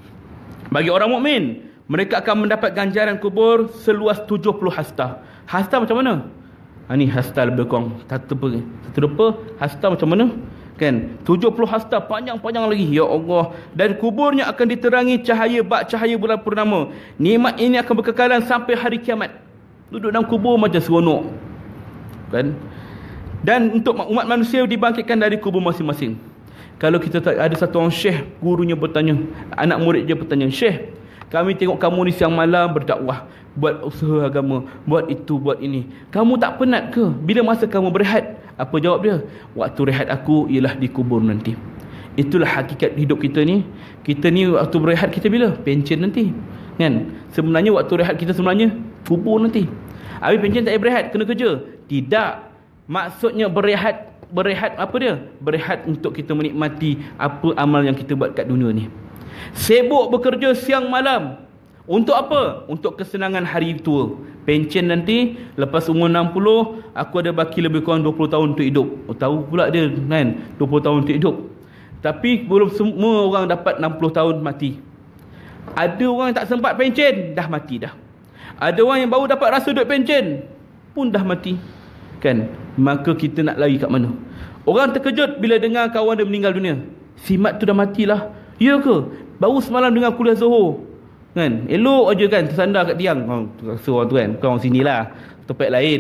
Bagi orang mukmin, mereka akan mendapat ganjaran kubur seluas tujuh puluh hasta. Hasta macam mana? Ha, ni hasta lebih kurang satu terdepa. Hasta macam mana? Kan? tujuh puluh hasta, panjang-panjang lagi. Ya Allah. Dan kuburnya akan diterangi cahaya bak cahaya bulan purnama. Nikmat ini akan berkekalan sampai hari kiamat. Duduk dalam kubur macam seronok. Kan? Dan untuk umat manusia dibangkitkan dari kubur masing-masing. Kalau kita tak ada satu orang syekh, gurunya bertanya, anak murid dia bertanya, syekh, kami tengok kamu ni siang malam berdakwah, buat usaha agama, buat itu, buat ini, kamu tak penat ke? Bila masa kamu berehat? Apa jawab dia? Waktu rehat aku ialah di kubur nanti. Itulah hakikat hidup kita ni. Kita ni waktu berehat kita bila? Pencen nanti, kan? Sebenarnya waktu rehat kita sebenarnya kubur nanti. Habis pencen tak payah berehat, kena kerja. Tidak. Maksudnya berehat, berehat apa dia? Berehat untuk kita menikmati apa amal yang kita buat kat dunia ni. Sibuk bekerja siang malam. Untuk apa? Untuk kesenangan hari tua. Pencen nanti lepas umur enam puluh, aku ada baki lebih kurang dua puluh tahun untuk hidup. Oh, tahu pula dia kan, dua puluh tahun untuk hidup. Tapi belum semua orang dapat enam puluh tahun mati. Ada orang yang tak sempat pencen, dah mati dah. Ada orang yang baru dapat rasa duit pencen, pun dah mati. Kan? Maka kita nak lari kat mana? Orang terkejut bila dengar kawan dia meninggal dunia. Si Mat tu dah matilah. Ya ke? Baru semalam dengar kuliah Zohor. Kan? Elok aja kan tersandar kat tiang. Oh, rasa orang tu kan, bukan orang sini lah, tempat lain.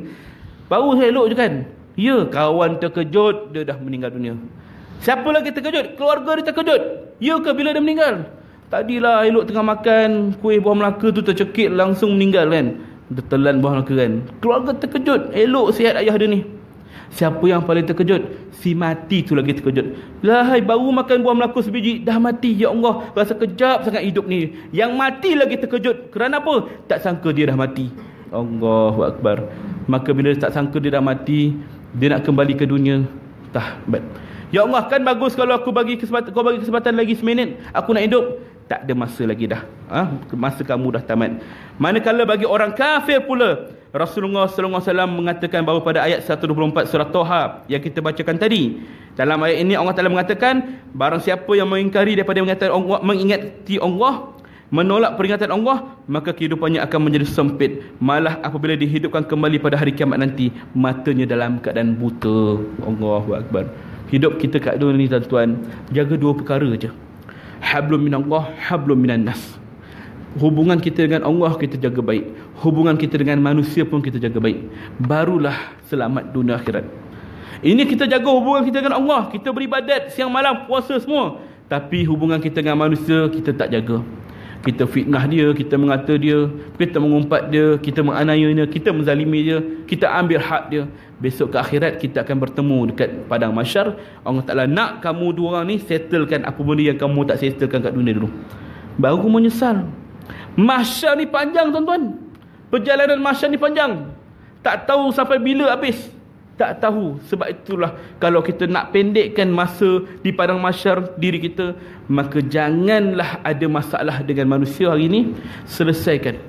Baru saya elok je kan. Ya, kawan terkejut, dia dah meninggal dunia. Siapa lagi terkejut? Keluarga dia terkejut. Ya ke bila dia meninggal? Tadilah elok tengah makan kuih buah Melaka tu tercekik, langsung meninggal kan. Dia telan buah Melaka kan. Keluarga terkejut, elok sihat ayah dia ni. Siapa yang paling terkejut? Si mati tu lagi terkejut. Lahai, baru makan buah Melaka sebiji, dah mati. Ya Allah, rasa kejap sangat hidup ni. Yang mati lagi terkejut. Kerana apa? Tak sangka dia dah mati. Allahu Akbar. Maka bila tak sangka dia dah mati, dia nak kembali ke dunia. Tahbat. Ya Allah, kan bagus kalau aku bagi kesempatan, kau bagi kesempatan lagi seminit, aku nak hidup. Tak ada masa lagi dah. Ha? Masa kamu dah tamat. Manakala bagi orang kafir pula, Rasulullah sallallahu alaihi wasallam mengatakan bahawa pada ayat seratus dua puluh empat surah Toha yang kita bacakan tadi, dalam ayat ini Allah Taala mengatakan, barang siapa yang mengingkari daripada mengingati Allah, mengingati Allah, menolak peringatan Allah, maka kehidupannya akan menjadi sempit. Malah apabila dihidupkan kembali pada hari kiamat nanti, matanya dalam keadaan buta. Allahu Akbar. Hidup kita kat dunia ni tuan-tuan, jaga dua perkara je. Hablum minallah, hablum minan nas. Hubungan kita dengan Allah kita jaga baik. Hubungan kita dengan manusia pun kita jaga baik. Barulah selamat dunia akhirat. Ini kita jaga hubungan kita dengan Allah. Kita beribadat siang malam, puasa semua. Tapi hubungan kita dengan manusia kita tak jaga. Kita fitnah dia, kita mengata dia, kita mengumpat dia, kita menganiaya dia, kita menzalimi dia, kita ambil hak dia. Besok ke akhirat kita akan bertemu dekat padang mahsyar. Allah Ta'ala nak kamu dua orang ni settlekan apa benda yang kamu tak settlekan kat dunia dulu. Baru menyesal. Mahsyar ni panjang tuan-tuan. Perjalanan mahsyar ni panjang. Tak tahu sampai bila habis. Tak tahu. Sebab itulah kalau kita nak pendekkan masa di padang mahsyar diri kita, maka janganlah ada masalah dengan manusia hari ini, selesaikan.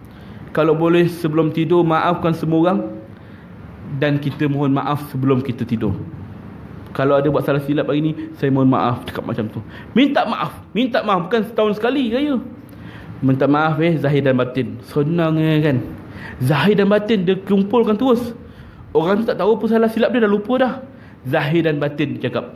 Kalau boleh sebelum tidur maafkan semua orang, dan kita mohon maaf sebelum kita tidur. Kalau ada buat salah silap hari ni, saya mohon maaf, cakap macam tu. Minta maaf. Minta maaf bukan setahun sekali raya. Minta maaf eh zahir dan batin. Senang eh kan. Zahir dan batin dia kumpulkan terus. Orang tu tak tahu apa salah silap dia, dah lupa dah. Zahir dan batin dia cakap.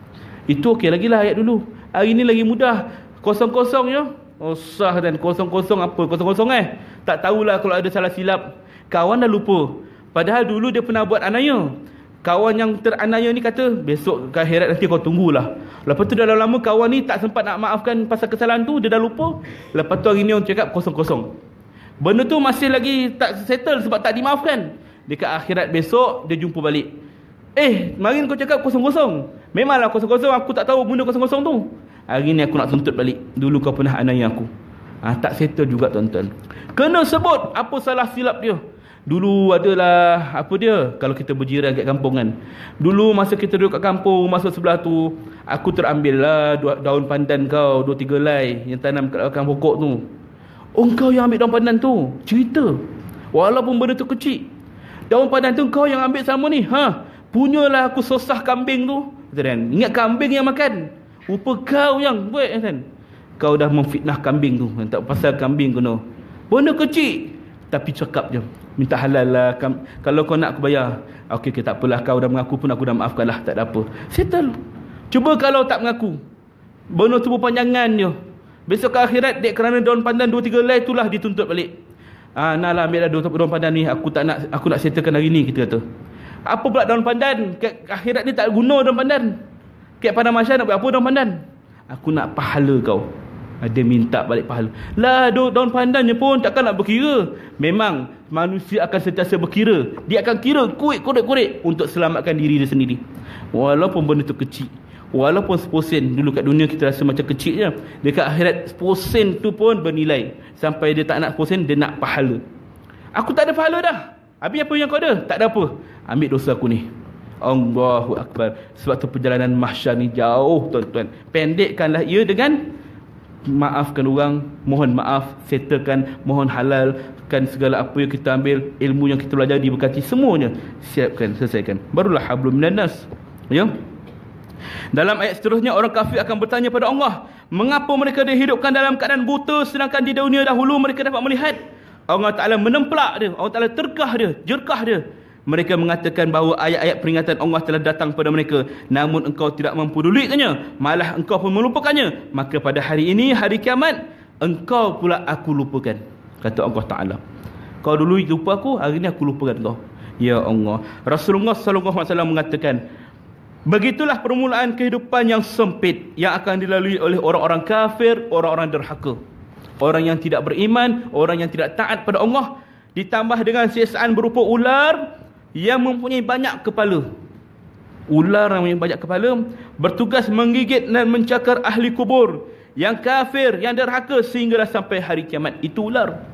Itu okey lagi lah ayat dulu. Hari ni lagi mudah. Kosong-kosong je. Oh sah dan kosong-kosong apa? Kosong-kosong eh. Tak tahulah kalau ada salah silap. Kawan dah lupa. Padahal dulu dia pernah buat anaya. Kawan yang teranaya ni kata, besok ke akhirat nanti kau tunggulah. Lepas tu dah lama kawan ni tak sempat nak maafkan pasal kesalahan tu, dia dah lupa. Lepas tu hari ni orang cakap kosong-kosong. Benda tu masih lagi tak settle sebab tak dimaafkan. Dekat akhirat besok dia jumpa balik. Eh, kemarin kau cakap kosong-kosong. Memanglah kosong-kosong, aku tak tahu benda kosong-kosong tu. Hari ni aku nak tuntut balik. Dulu kau pernah anaya aku. Ha, tak settle juga tuan-tuan. Kena sebut apa salah silap dia. Dulu adalah apa dia, kalau kita berjiran kat kampung kan, dulu masa kita duduk kat kampung, masa sebelah tu aku terambil lah daun pandan kau dua tiga helai yang tanam kat belakang pokok tu. Oh, kau yang ambil daun pandan tu. Cerita walaupun benda tu kecil, daun pandan tu kau yang ambil sama ni. Ha, punyalah aku sosah kambing tu kan. Ingat kambing yang makan, rupa kau yang buat kan. Kau dah memfitnah kambing tu. Tak pasal kambing kena benda kecil, tapi cakap je, minta halal lah. Kalau kau nak aku bayar. Okey, okay, tak apalah, kau dah mengaku pun aku dah maafkan lah, tak ada apa. Settle. Cuba kalau tak mengaku, benda tu berpanjangan je. Besok ke akhirat, dek kerana daun pandan dua tiga helai itulah dituntut balik. Ah, nah lah, ambil lah daun pandan ni, aku tak nak, aku nak settlekan hari ni, kita kata. Apa pula daun pandan? Ke akhirat ni tak guna daun pandan. Kat padang mahsyar nak buat apa daun pandan? Aku nak pahala kau. Dia minta balik pahala. Lah, daun pandannya pun takkan nak berkira. Memang manusia akan sentiasa berkira. Dia akan kira kurik-kurik-kurik untuk selamatkan diri dia sendiri. Walaupun benda tu kecil, walaupun seposen. Dulu kat dunia kita rasa macam kecil je. Dekat akhirat seposen tu pun bernilai. Sampai dia tak nak seposen, dia nak pahala. Aku tak ada pahala dah. Habis apa yang kau ada? Tak ada apa. Ambil dosa aku ni. Allahu Akbar. Sebab tu perjalanan mahsyar ni jauh tuan-tuan. Pendekkanlah ia dengan maafkan orang, mohon maaf, settlekan, mohon halalkan segala apa yang kita ambil, ilmu yang kita belajar diberkati, semuanya siapkan, selesaikan, barulah hablum minan nas. Ya. Dalam ayat seterusnya, orang kafir akan bertanya pada Allah, mengapa mereka dihidupkan dalam keadaan buta sedangkan di dunia dahulu mereka dapat melihat? Allah Ta'ala menempelak dia, Allah Ta'ala terkah dia, jerkah dia. Mereka mengatakan bahawa ayat-ayat peringatan Allah telah datang pada mereka, namun engkau tidak mempedulikannya, malah engkau pun melupakannya. Maka pada hari ini, hari kiamat, engkau pula aku lupakan, kata Allah Ta'ala. Kau dulu lupa aku, hari ini aku lupakan kau. Ya Allah. Rasulullah sallallahu alaihi wasallam mengatakan, begitulah permulaan kehidupan yang sempit yang akan dilalui oleh orang-orang kafir, orang-orang derhaka, orang yang tidak beriman, orang yang tidak taat pada Allah, ditambah dengan siksaan berupa ular yang mempunyai banyak kepala. Ular yang mempunyai banyak kepala bertugas menggigit dan mencakar ahli kubur yang kafir, yang derhaka sehinggalah sampai hari kiamat. Itu ular.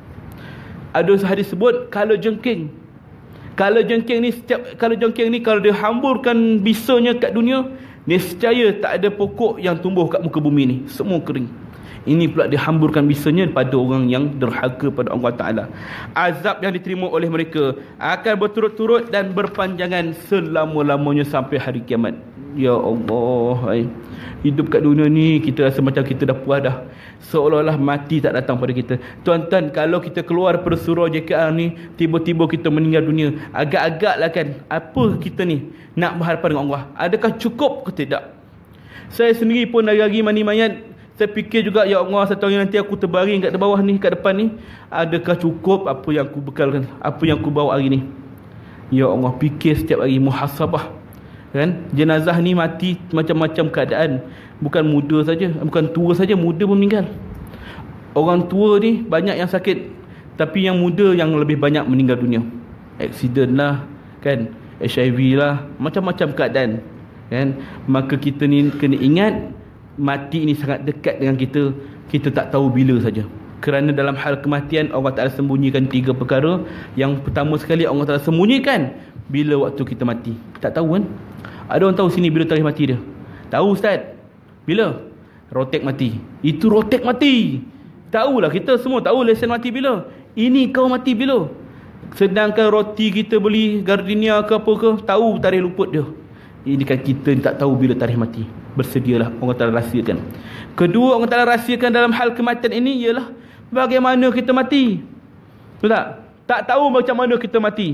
Ada hadis sebut kala jengking. Kala jengking ni setiap kala jengking ni kalau dia hamburkan bisanya kat dunia, nescaya tak ada pokok yang tumbuh kat muka bumi ni, semua kering. Ini pula dihamburkan bisanya pada orang yang derhaka pada Allah Ta'ala. Azab yang diterima oleh mereka akan berturut-turut dan berpanjangan selama-lamanya sampai hari kiamat. Ya Allah, ay. Hidup kat dunia ni kita rasa macam kita dah puas dah, seolah-olah mati tak datang pada kita. Tuan-tuan, kalau kita keluar pada surau J K R ni, tiba-tiba kita meninggal dunia, agak-agak lah kan, apa kita ni nak berhadapan dengan Allah? Adakah cukup ke tidak? Saya sendiri pun hari-hari mandi mayat, saya fikir juga, ya Allah, satu hari nanti aku terbaring kat bawah ni, kat depan ni, adakah cukup apa yang aku bekalkan, apa yang aku bawa hari ni? Ya Allah, fikir setiap hari, muhasabah. Kan? Jenazah ni mati macam-macam keadaan. Bukan muda saja, bukan tua saja, muda pun meninggal. Orang tua ni banyak yang sakit, tapi yang muda yang lebih banyak meninggal dunia. Aksiden lah, kan? H I V lah, macam-macam keadaan. Kan? Maka kita ni kena ingat, mati ini sangat dekat dengan kita. Kita tak tahu bila saja. Kerana dalam hal kematian, Allah Ta'ala sembunyikan tiga perkara. Yang pertama sekali, Allah Ta'ala sembunyikan bila waktu kita mati. Tak tahu kan? Ada orang tahu sini bila tarikh mati dia? Tahu Ustaz? Bila? Rotek mati. Itu rotek mati. Tahulah, kita semua tahu lesen mati bila. Ini kau mati bila. Sedangkan roti kita beli Gardenia ke apa ke, tahu tarikh luput dia. Ini kan kita tak tahu bila tarikh mati. Bersedialah, Allah Ta'ala rahsiakan. Kedua, Allah Ta'ala rahsiakan dalam hal kematian ini ialah bagaimana kita mati. Betul tak? Tak tahu macam mana kita mati.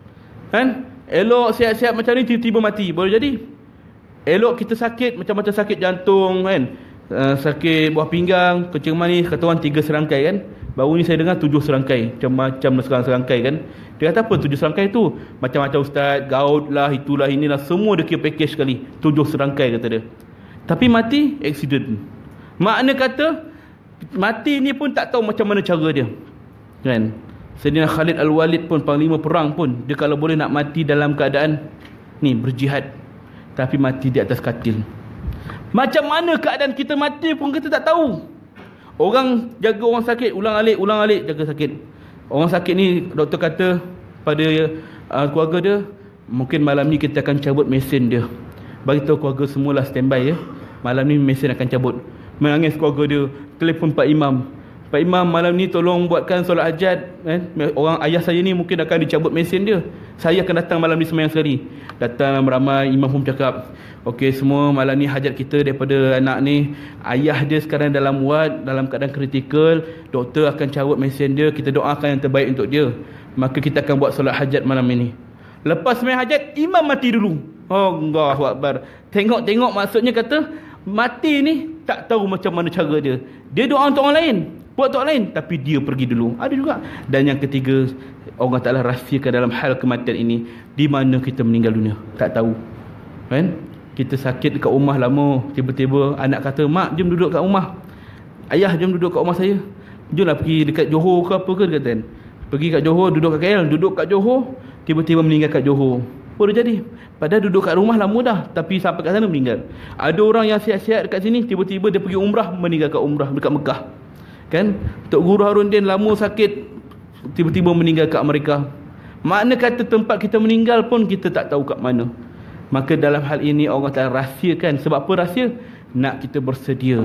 Kan? Elok sihat-sihat macam ni, tiba-tiba mati, boleh jadi. Elok kita sakit, macam-macam sakit jantung kan, uh, sakit buah pinggang, kencing manis, kata orang tiga serangkai kan. Baru ni saya dengar tujuh serangkai, macam-macam serangkai kan. Dia kata apa tujuh serangkai tu? Macam-macam Ustaz, gout lah, itulah, inilah, semua dia kira package sekali. Tujuh serangkai kata dia. Tapi mati, accident. Makna kata, mati ni pun tak tahu macam mana cara dia. Kan? Sayyidina Khalid Al-Walid pun, panglima perang pun, dia kalau boleh nak mati dalam keadaan ni, berjihad. Tapi mati di atas katil. Macam mana keadaan kita mati pun kita tak tahu. Orang jaga orang sakit, ulang-alik, ulang-alik jaga sakit. Orang sakit ni, doktor kata pada uh, keluarga dia, mungkin malam ni kita akan cabut mesin dia. Bagi tahu keluarga semualah standby ya. Malam ni mesin akan cabut. Menangis keluarga dia, telefon Pak Imam. Pak Imam, malam ni tolong buatkan solat hajat. Eh? Orang ayah saya ni mungkin akan dicabut mesin dia. Saya akan datang malam ni sembahyang sekali. Datang ramai, imam pun cakap, okey semua, malam ni hajat kita daripada anak ni. Ayah dia sekarang dalam ward, dalam keadaan kritikal. Doktor akan cabut mesin dia. Kita doakan yang terbaik untuk dia. Maka kita akan buat solat hajat malam ini. Lepas sembahyang hajat, imam mati dulu. Allahu Akbar. Tengok-tengok, maksudnya kata, mati ni tak tahu macam mana cara dia. Dia doa untuk orang lain, buat untuk orang lain, tapi dia pergi dulu. Ada juga. Dan yang ketiga, Allah Ta'ala rahsiakan dalam hal kematian ini, di mana kita meninggal dunia, tak tahu. Kan? Kita sakit dekat rumah lama, tiba-tiba anak kata, mak jom duduk kat rumah, ayah jom duduk kat rumah saya, jomlah pergi dekat Johor ke apa ke, dia kata. Pergi kat Johor, duduk kat K L, duduk kat Johor, tiba-tiba meninggal kat Johor. Boleh jadi. Padahal duduk kat rumah lama dah, tapi sampai kat sana meninggal. Ada orang yang sihat-sihat dekat sini, tiba-tiba dia pergi umrah, meninggal kat umrah dekat Mekah. Kan? Tok Guru Harun Din lama sakit, tiba-tiba meninggal kat Amerika. Makna kata tempat kita meninggal pun kita tak tahu kat mana. Maka dalam hal ini Allah Ta'ala rahsiakan. Sebab apa rahsia? Nak kita bersedia.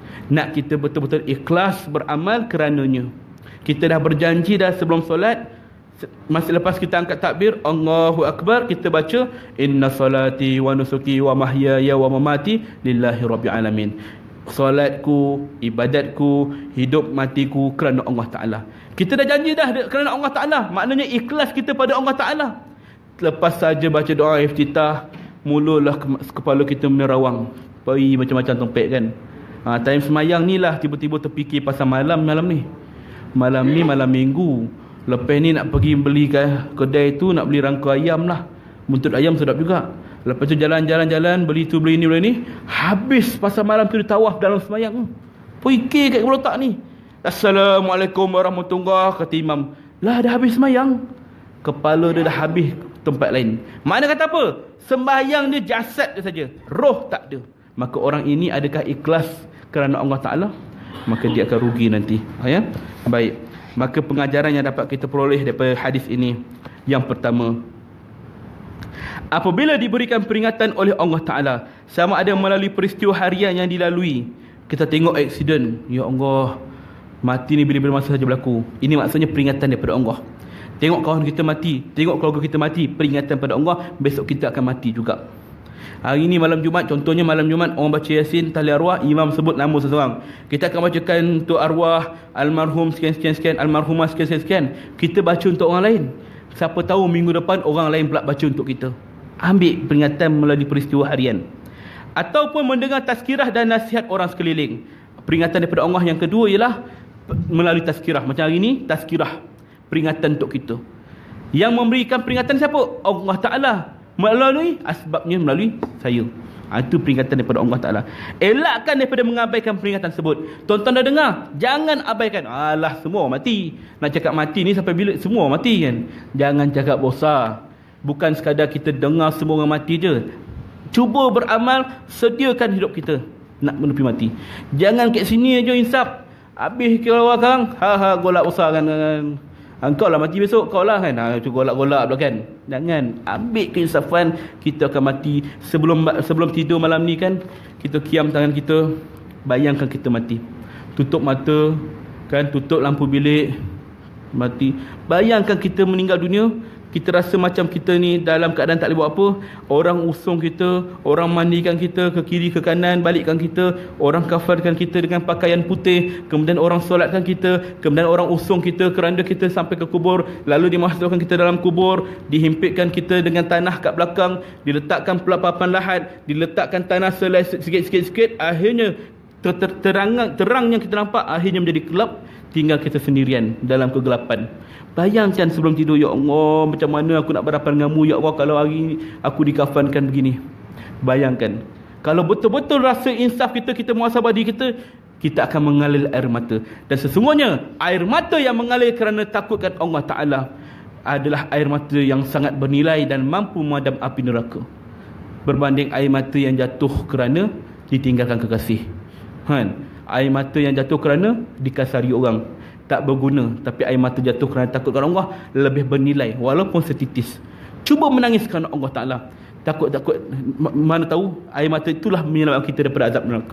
Nak kita betul-betul ikhlas beramal kerananya. Kita dah berjanji dah sebelum solat, masa lepas kita angkat takbir Allahu Akbar, kita baca inna salati wa nusuki wa mahyaya wa mamati lillahi rabbil alamin. Solatku, ibadatku, hidup matiku kerana Allah Ta'ala. Kita dah janji dah kerana Allah Ta'ala. Maknanya ikhlas kita pada Allah Ta'ala. Lepas saja baca doa iftitah, mulalah kepala kita menerawang, pergi macam-macam tempek kan. Ha, time semayang ni lah tiba-tiba terfikir pasal malam malam ni. Malam ni malam minggu. Lepas ni nak pergi beli ke kedai tu, nak beli rangka ayam lah. Buntut ayam sedap juga. Lepas tu jalan-jalan-jalan, beli tu beli ni beli ni. Habis pasal malam tu dia tawaf dalam semayang. Fikir kat kepala otak ni. Assalamualaikum warahmatullahi wabarakatuh, kata imam. Lah dah habis semayang. Kepala dia dah habis tempat lain. Mana kata apa? Sembahyang dia jasad dia saja, roh tak ada. Maka orang ini adakah ikhlas kerana Allah Ta'ala? Maka dia akan rugi nanti. Ya? Baik. Maka pengajaran yang dapat kita peroleh daripada hadis ini, yang pertama, apabila diberikan peringatan oleh Allah Ta'ala, sama ada melalui peristiwa harian yang dilalui, kita tengok aksiden, ya Allah, mati ni bila-bila masa saja berlaku. Ini maksudnya peringatan daripada Allah. Tengok kawan kita mati, tengok keluarga kita mati, peringatan pada Allah, besok kita akan mati juga. Hari ni malam Jumaat, contohnya malam Jumaat orang baca Yasin, tahliah arwah, imam sebut nama seseorang. Kita akan bacakan untuk arwah almarhum sekian-sekian-sekian, almarhumah sekian-sekian. Kita baca untuk orang lain. Siapa tahu minggu depan orang lain pula baca untuk kita. Ambil peringatan melalui peristiwa harian. Ataupun mendengar tazkirah dan nasihat orang sekeliling. Peringatan daripada Allah yang kedua ialah melalui tazkirah. Macam hari ni, tazkirah, peringatan untuk kita. Yang memberikan peringatan siapa? Allah Ta'ala. Melalui asbabnya melalui saya. Ha, itu peringatan daripada Allah Ta'ala. Elakkan daripada mengabaikan peringatan tersebut. Tuan-tuan dah dengar? Jangan abaikan. Alah, semua mati. Nak cakap mati ni sampai bila? Semua mati kan? Jangan cakap besar. Bukan sekadar kita dengar semua orang mati je. Cuba beramal, sediakan hidup kita nak menepi mati. Jangan kat sini aja insaf. Habis kira orang sekarang, ha ha golak besar kan. Engkau lah mati besok, kau lah kan. Ha, tu golak-golak pula kan. Jangan. Ambil keinsafan, kita akan mati. Sebelum sebelum tidur malam ni kan, kita kiam tangan kita, bayangkan kita mati. Tutup mata, kan, tutup lampu bilik, mati. Bayangkan kita meninggal dunia. Kita rasa macam kita ni dalam keadaan tak boleh buat apa. Orang usung kita, orang mandikan kita ke kiri ke kanan, balikkan kita, orang kafarkan kita dengan pakaian putih, kemudian orang solatkan kita, kemudian orang usung kita, keranda kita sampai ke kubur, lalu dimasukkan kita dalam kubur, dihimpitkan kita dengan tanah kat belakang, diletakkan pula papan lahat, diletakkan tanah selai sikit-sikit, akhirnya ter -ter terang terang yang kita nampak akhirnya menjadi gelap, tinggal kita sendirian dalam kegelapan. Bayangkan sebelum tidur, ya Allah, macam mana aku nak berhadapan denganmu, ya Allah, kalau hari ini aku dikafankan begini. Bayangkan, kalau betul-betul rasa insaf kita, kita muhasabah diri kita, kita akan mengalir air mata. Dan sesungguhnya air mata yang mengalir kerana takutkan Allah Ta'ala adalah air mata yang sangat bernilai dan mampu memadam api neraka, berbanding air mata yang jatuh kerana ditinggalkan kekasih. Han, air mata yang jatuh kerana dikasari orang, tak berguna. Tapi air mata jatuh kerana takut kepada Allah lebih bernilai, walaupun setitis. Cuba menangis kerana Allah Ta'ala. Takut-takut, mana tahu air mata itulah menyelamatkan kita daripada azab neraka.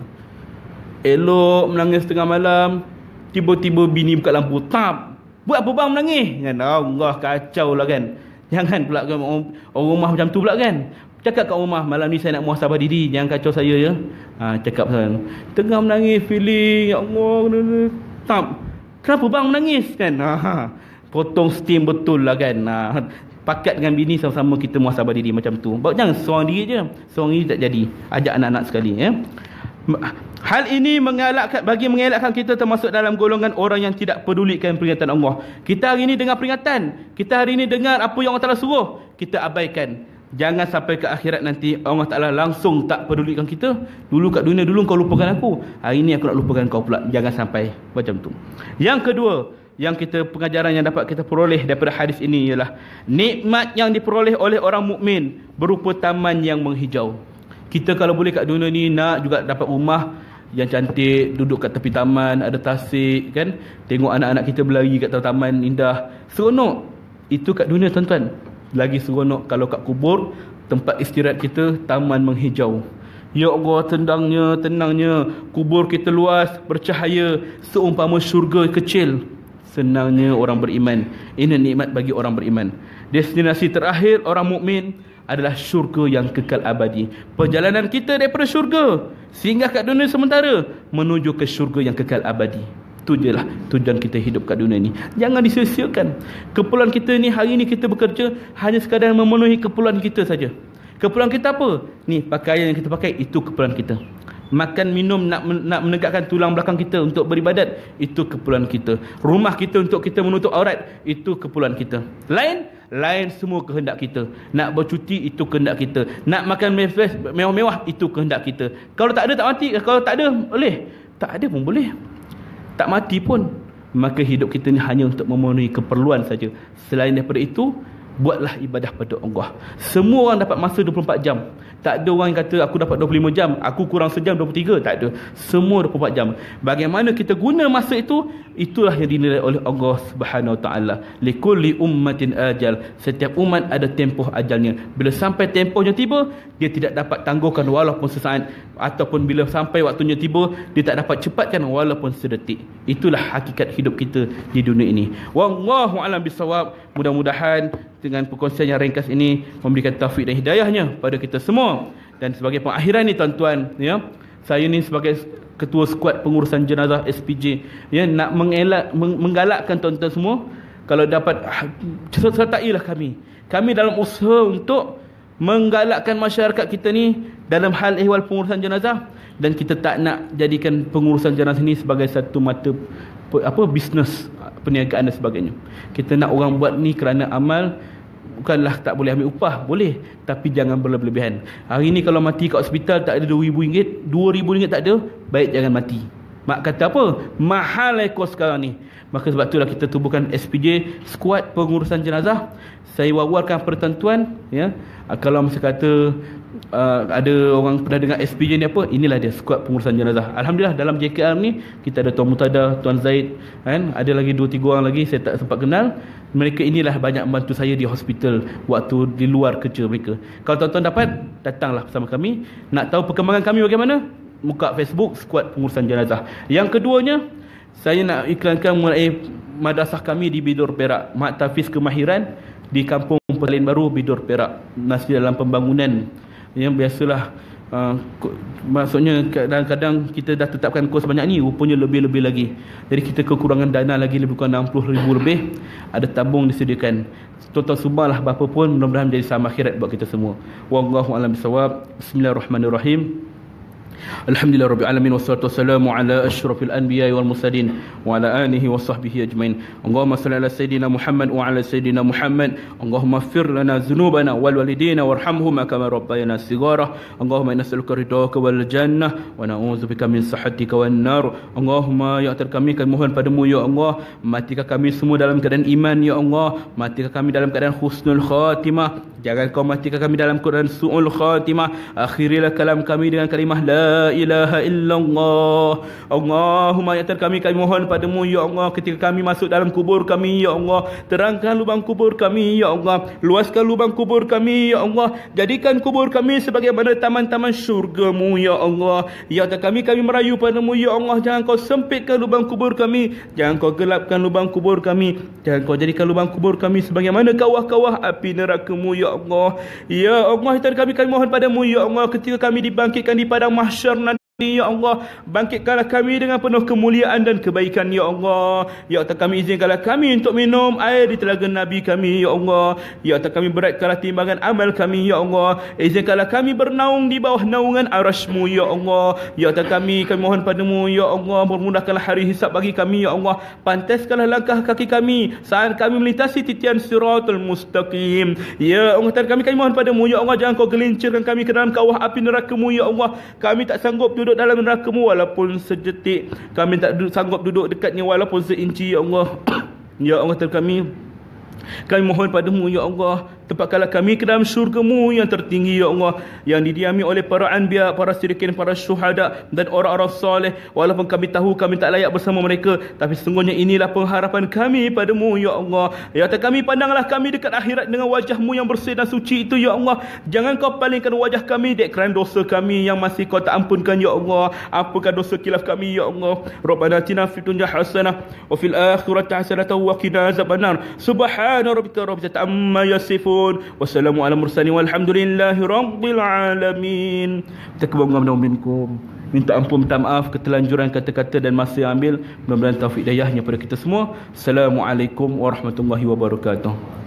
Elok menangis tengah malam, tiba-tiba bini buka lampu, tap, buat apa bang menangis kan? Allah, kacau lah kan. Jangan pula kan, orang, orang rumah macam tu pula kan. Cakap kat rumah, malam ni saya nak muhasabah diri, jangan kacau saya ya. Ha, cakap pasal tengah menangis, feeling, ya Allah, tap, kenapa bang menangis kan? Ha, potong steam betul lah kan. Ha, pakat dengan bini sama-sama kita muhasabah diri macam tu. Jangan seorang diri je, seorang diri tak jadi. Ajak anak-anak sekali ya. Hal ini mengelakkan, bagi mengelakkan kita termasuk dalam golongan orang yang tidak pedulikan peringatan Allah. Kita hari ini dengar peringatan, kita hari ini dengar apa yang Allah Ta'ala suruh, kita abaikan. Jangan sampai ke akhirat nanti Allah Ta'ala langsung tak pedulikan kita. Dulu kat dunia, dulu kau lupakan aku, hari ini aku nak lupakan kau pula. Jangan sampai macam tu. Yang kedua, yang kita pengajaran yang dapat kita peroleh daripada hadis ini ialah nikmat yang diperoleh oleh orang mukmin berupa taman yang menghijau. Kita kalau boleh kat dunia ni nak juga dapat rumah yang cantik, duduk kat tepi taman, ada tasik kan, tengok anak-anak kita berlari kat taman indah, seronok. Itu kat dunia tuan-tuan. Lagi seronok kalau kat kubur, tempat istirahat kita, taman menghijau. Ya Allah, tendangnya, tenangnya, kubur kita luas, bercahaya, seumpama syurga kecil. Senangnya orang beriman. Ini nikmat bagi orang beriman. Destinasi terakhir orang mukmin adalah syurga yang kekal abadi. Perjalanan kita daripada syurga singgah kat dunia sementara menuju ke syurga yang kekal abadi. Itu je lah tujuan kita hidup kat dunia ni. Jangan disia-siakan. Keperluan kita ni, hari ni kita bekerja hanya sekadar memenuhi keperluan kita saja. Keperluan kita apa? Ni pakaian yang kita pakai, itu keperluan kita. Makan minum nak nak menegakkan tulang belakang kita untuk beribadat, itu keperluan kita. Rumah kita untuk kita menutup aurat, itu keperluan kita. Lain lain semua kehendak kita. Nak bercuti, itu kehendak kita. Nak makan mewah-mewah, itu kehendak kita. Kalau tak ada tak mati, kalau tak ada boleh, tak ada pun boleh, tak mati pun. Maka hidup kita ni hanya untuk memenuhi keperluan saja. Selain daripada itu, buatlah ibadah pada Allah. Semua orang dapat masa dua puluh empat jam. Tak ada orang yang kata aku dapat dua puluh lima jam, aku kurang sejam dua puluh tiga. Tak ada. Semua dua puluh empat jam. Bagaimana kita guna masa itu, itulah yang dinilai oleh Allah Subhanahu Wa Taala. Likulli ummatin ajal. Setiap umat ada tempoh ajalnya. Bila sampai tempohnya tiba, dia tidak dapat tangguhkan walaupun sesaat, ataupun bila sampai waktunya tiba, dia tak dapat cepatkan walaupun sedetik. Itulah hakikat hidup kita di dunia ini. Wallahu a'lam bisawab. Mudah-mudahan dengan perkongsian yang ringkas ini memberikan taufik dan hidayahnya pada kita semua. Dan sebagai pengakhiran ni tuan-tuan, ya, saya ni sebagai ketua skuad pengurusan jenazah S P J, ya, nak mengelak, meng, menggalakkan tuan-tuan semua, kalau dapat sertailah kami. Kami dalam usaha untuk menggalakkan masyarakat kita ni dalam hal ehwal pengurusan jenazah, dan kita tak nak jadikan pengurusan jenazah ni sebagai satu mata apa bisnes, perniagaan dan sebagainya. Kita nak orang buat ni kerana amal. Bukanlah tak boleh ambil upah, boleh, tapi jangan berlebihan. Hari ni kalau mati kat hospital tak ada dua ribu ringgit, dua ribu ringgit tak ada, baik jangan mati. Mak kata apa? Mahal ekos sekarang ni. Maka sebab itulah kita tubuhkan S P J, skuad pengurusan jenazah. Saya wawarkan pertentuan, ya. Kalau masa kata uh, ada orang pernah dengar S P J ni apa, inilah dia, skuad pengurusan jenazah. Alhamdulillah dalam J K R ni kita ada Tuan Mutada, Tuan Zaid, kan? Ada lagi dua tiga orang lagi saya tak sempat kenal. Mereka inilah banyak membantu saya di hospital waktu di luar kerja mereka. Kalau tuan-tuan dapat, datanglah bersama kami. Nak tahu perkembangan kami bagaimana? Buka Facebook skuad pengurusan jenazah. Yang keduanya, saya nak iklankan mengenai madrasah kami di Bidor Perak, Mat Tafiz Kemahiran di Kampung Pelin Baru, Bidor Perak. Masih dalam pembangunan. Yang biasalah, uh, maksudnya kadang-kadang kita dah tetapkan kos banyak ni, rupanya lebih-lebih lagi. Jadi kita kekurangan dana lagi lebih kurang enam puluh ribu lebih. Ada tabung disediakan. Tuan-tuan sumbanglah berapa pun, mudah-mudahan menjadi sama akhirat buat kita semua. Wallahu a'lam bissawab. Bismillahirrahmanirrahim. Alhamdulillah Rabbil Alamin, wassalatu wassalamu ala asyrafil anbiya wal mursalin wa ala alihi wa sahbihi ajmain. Allahumma salli ala Sayyidina Muhammad wa ala Sayyidina Muhammad. Allahumma fir lana dhunubana wal walidina warhamhuma kama rabbayana sighara. Allahumma inna nas'aluka ridhaka wal jannah wa na'udzubika min sakhatika wan nar. Allahumma ya Allah, kami kami mohon padamu ya Allah, matikan kami semua dalam keadaan iman ya Allah, matikan kami dalam keadaan husnul khatimah, jangan kau matikan kami dalam keadaan su'ul khatimah. Akhirilah kalam kami dengan kalimah la La ilaha illallah. Allahumma ya kami kami mohon padamu ya Allah, ketika kami masuk dalam kubur kami ya Allah, terangkan lubang kubur kami ya Allah, luaskan lubang kubur kami ya Allah, jadikan kubur kami sebagaimana taman-taman syurga-Mu ya Allah. Ya Allah, kami kami merayu padamu ya Allah, jangan kau sempitkan lubang kubur kami, jangan kau gelapkan lubang kubur kami, jangan kau jadikan lubang kubur kami sebagaimana kawah-kawah api neraka-Mu ya Allah. Ya Allah, ya kami kami mohon padamu ya Allah, ketika kami dibangkitkan di padang mahsyar nanti ya Allah, bangkitkanlah kami dengan penuh kemuliaan dan kebaikan ya Allah. Ya Allah, kami izinkanlah kami untuk minum air di telaga Nabi kami ya Allah. Ya Allah, kami beratkanlah timbangan amal kami ya Allah. Izinkanlah kami bernaung di bawah naungan arasy-Mu ya Allah. Ya Allah, kami kami mohon padamu ya Allah, memudahkanlah hari hisab bagi kami ya Allah. Pantaskanlah langkah kaki kami saat kami melintasi titian siratul mustaqim. Ya Allah, kami kami mohon padamu ya Allah, jangan kau gelincirkan kami ke dalam kawah api neraka-Mu ya Allah. Kami tak sanggup duduk dalam neraka-Mu walaupun sedetik, kami tak duduk, sanggup duduk dekatnya walaupun seinci ya Allah. Ya Allah, kami kami mohon padamu ya Allah, Tempatkanlah kami ke dalam syurga-Mu yang tertinggi ya Allah, yang didiami oleh para anbiya, para siddiqin, para syuhada dan orang-orang soleh. Walaupun kami tahu kami tak layak bersama mereka, tapi sesungguhnya inilah pengharapan kami padamu ya Allah. Ya Allah, kami pandanglah kami dekat akhirat dengan wajah-Mu yang bersih dan suci itu ya Allah. Jangan Kau palingkan wajah kami dek kerana dosa kami yang masih Kau tak ampunkan ya Allah. Ampunkan dosa khilaf kami ya Allah. Rabbana atina fid dunya hasanah wa fil akhirati hasanah wa qina azabannar. Subhana rabbika rabbil izzati amma yasifun. Wassalamu ala mursalin walhamdulillahi rabbil alamin. Takabbalallahu minkum. Minta ampun, minta maaf ketelanjuran kata-kata dan masa yang ambil. Mudah-mudahan taufik dayahnya pada kita semua. Assalamualaikum warahmatullahi wabarakatuh.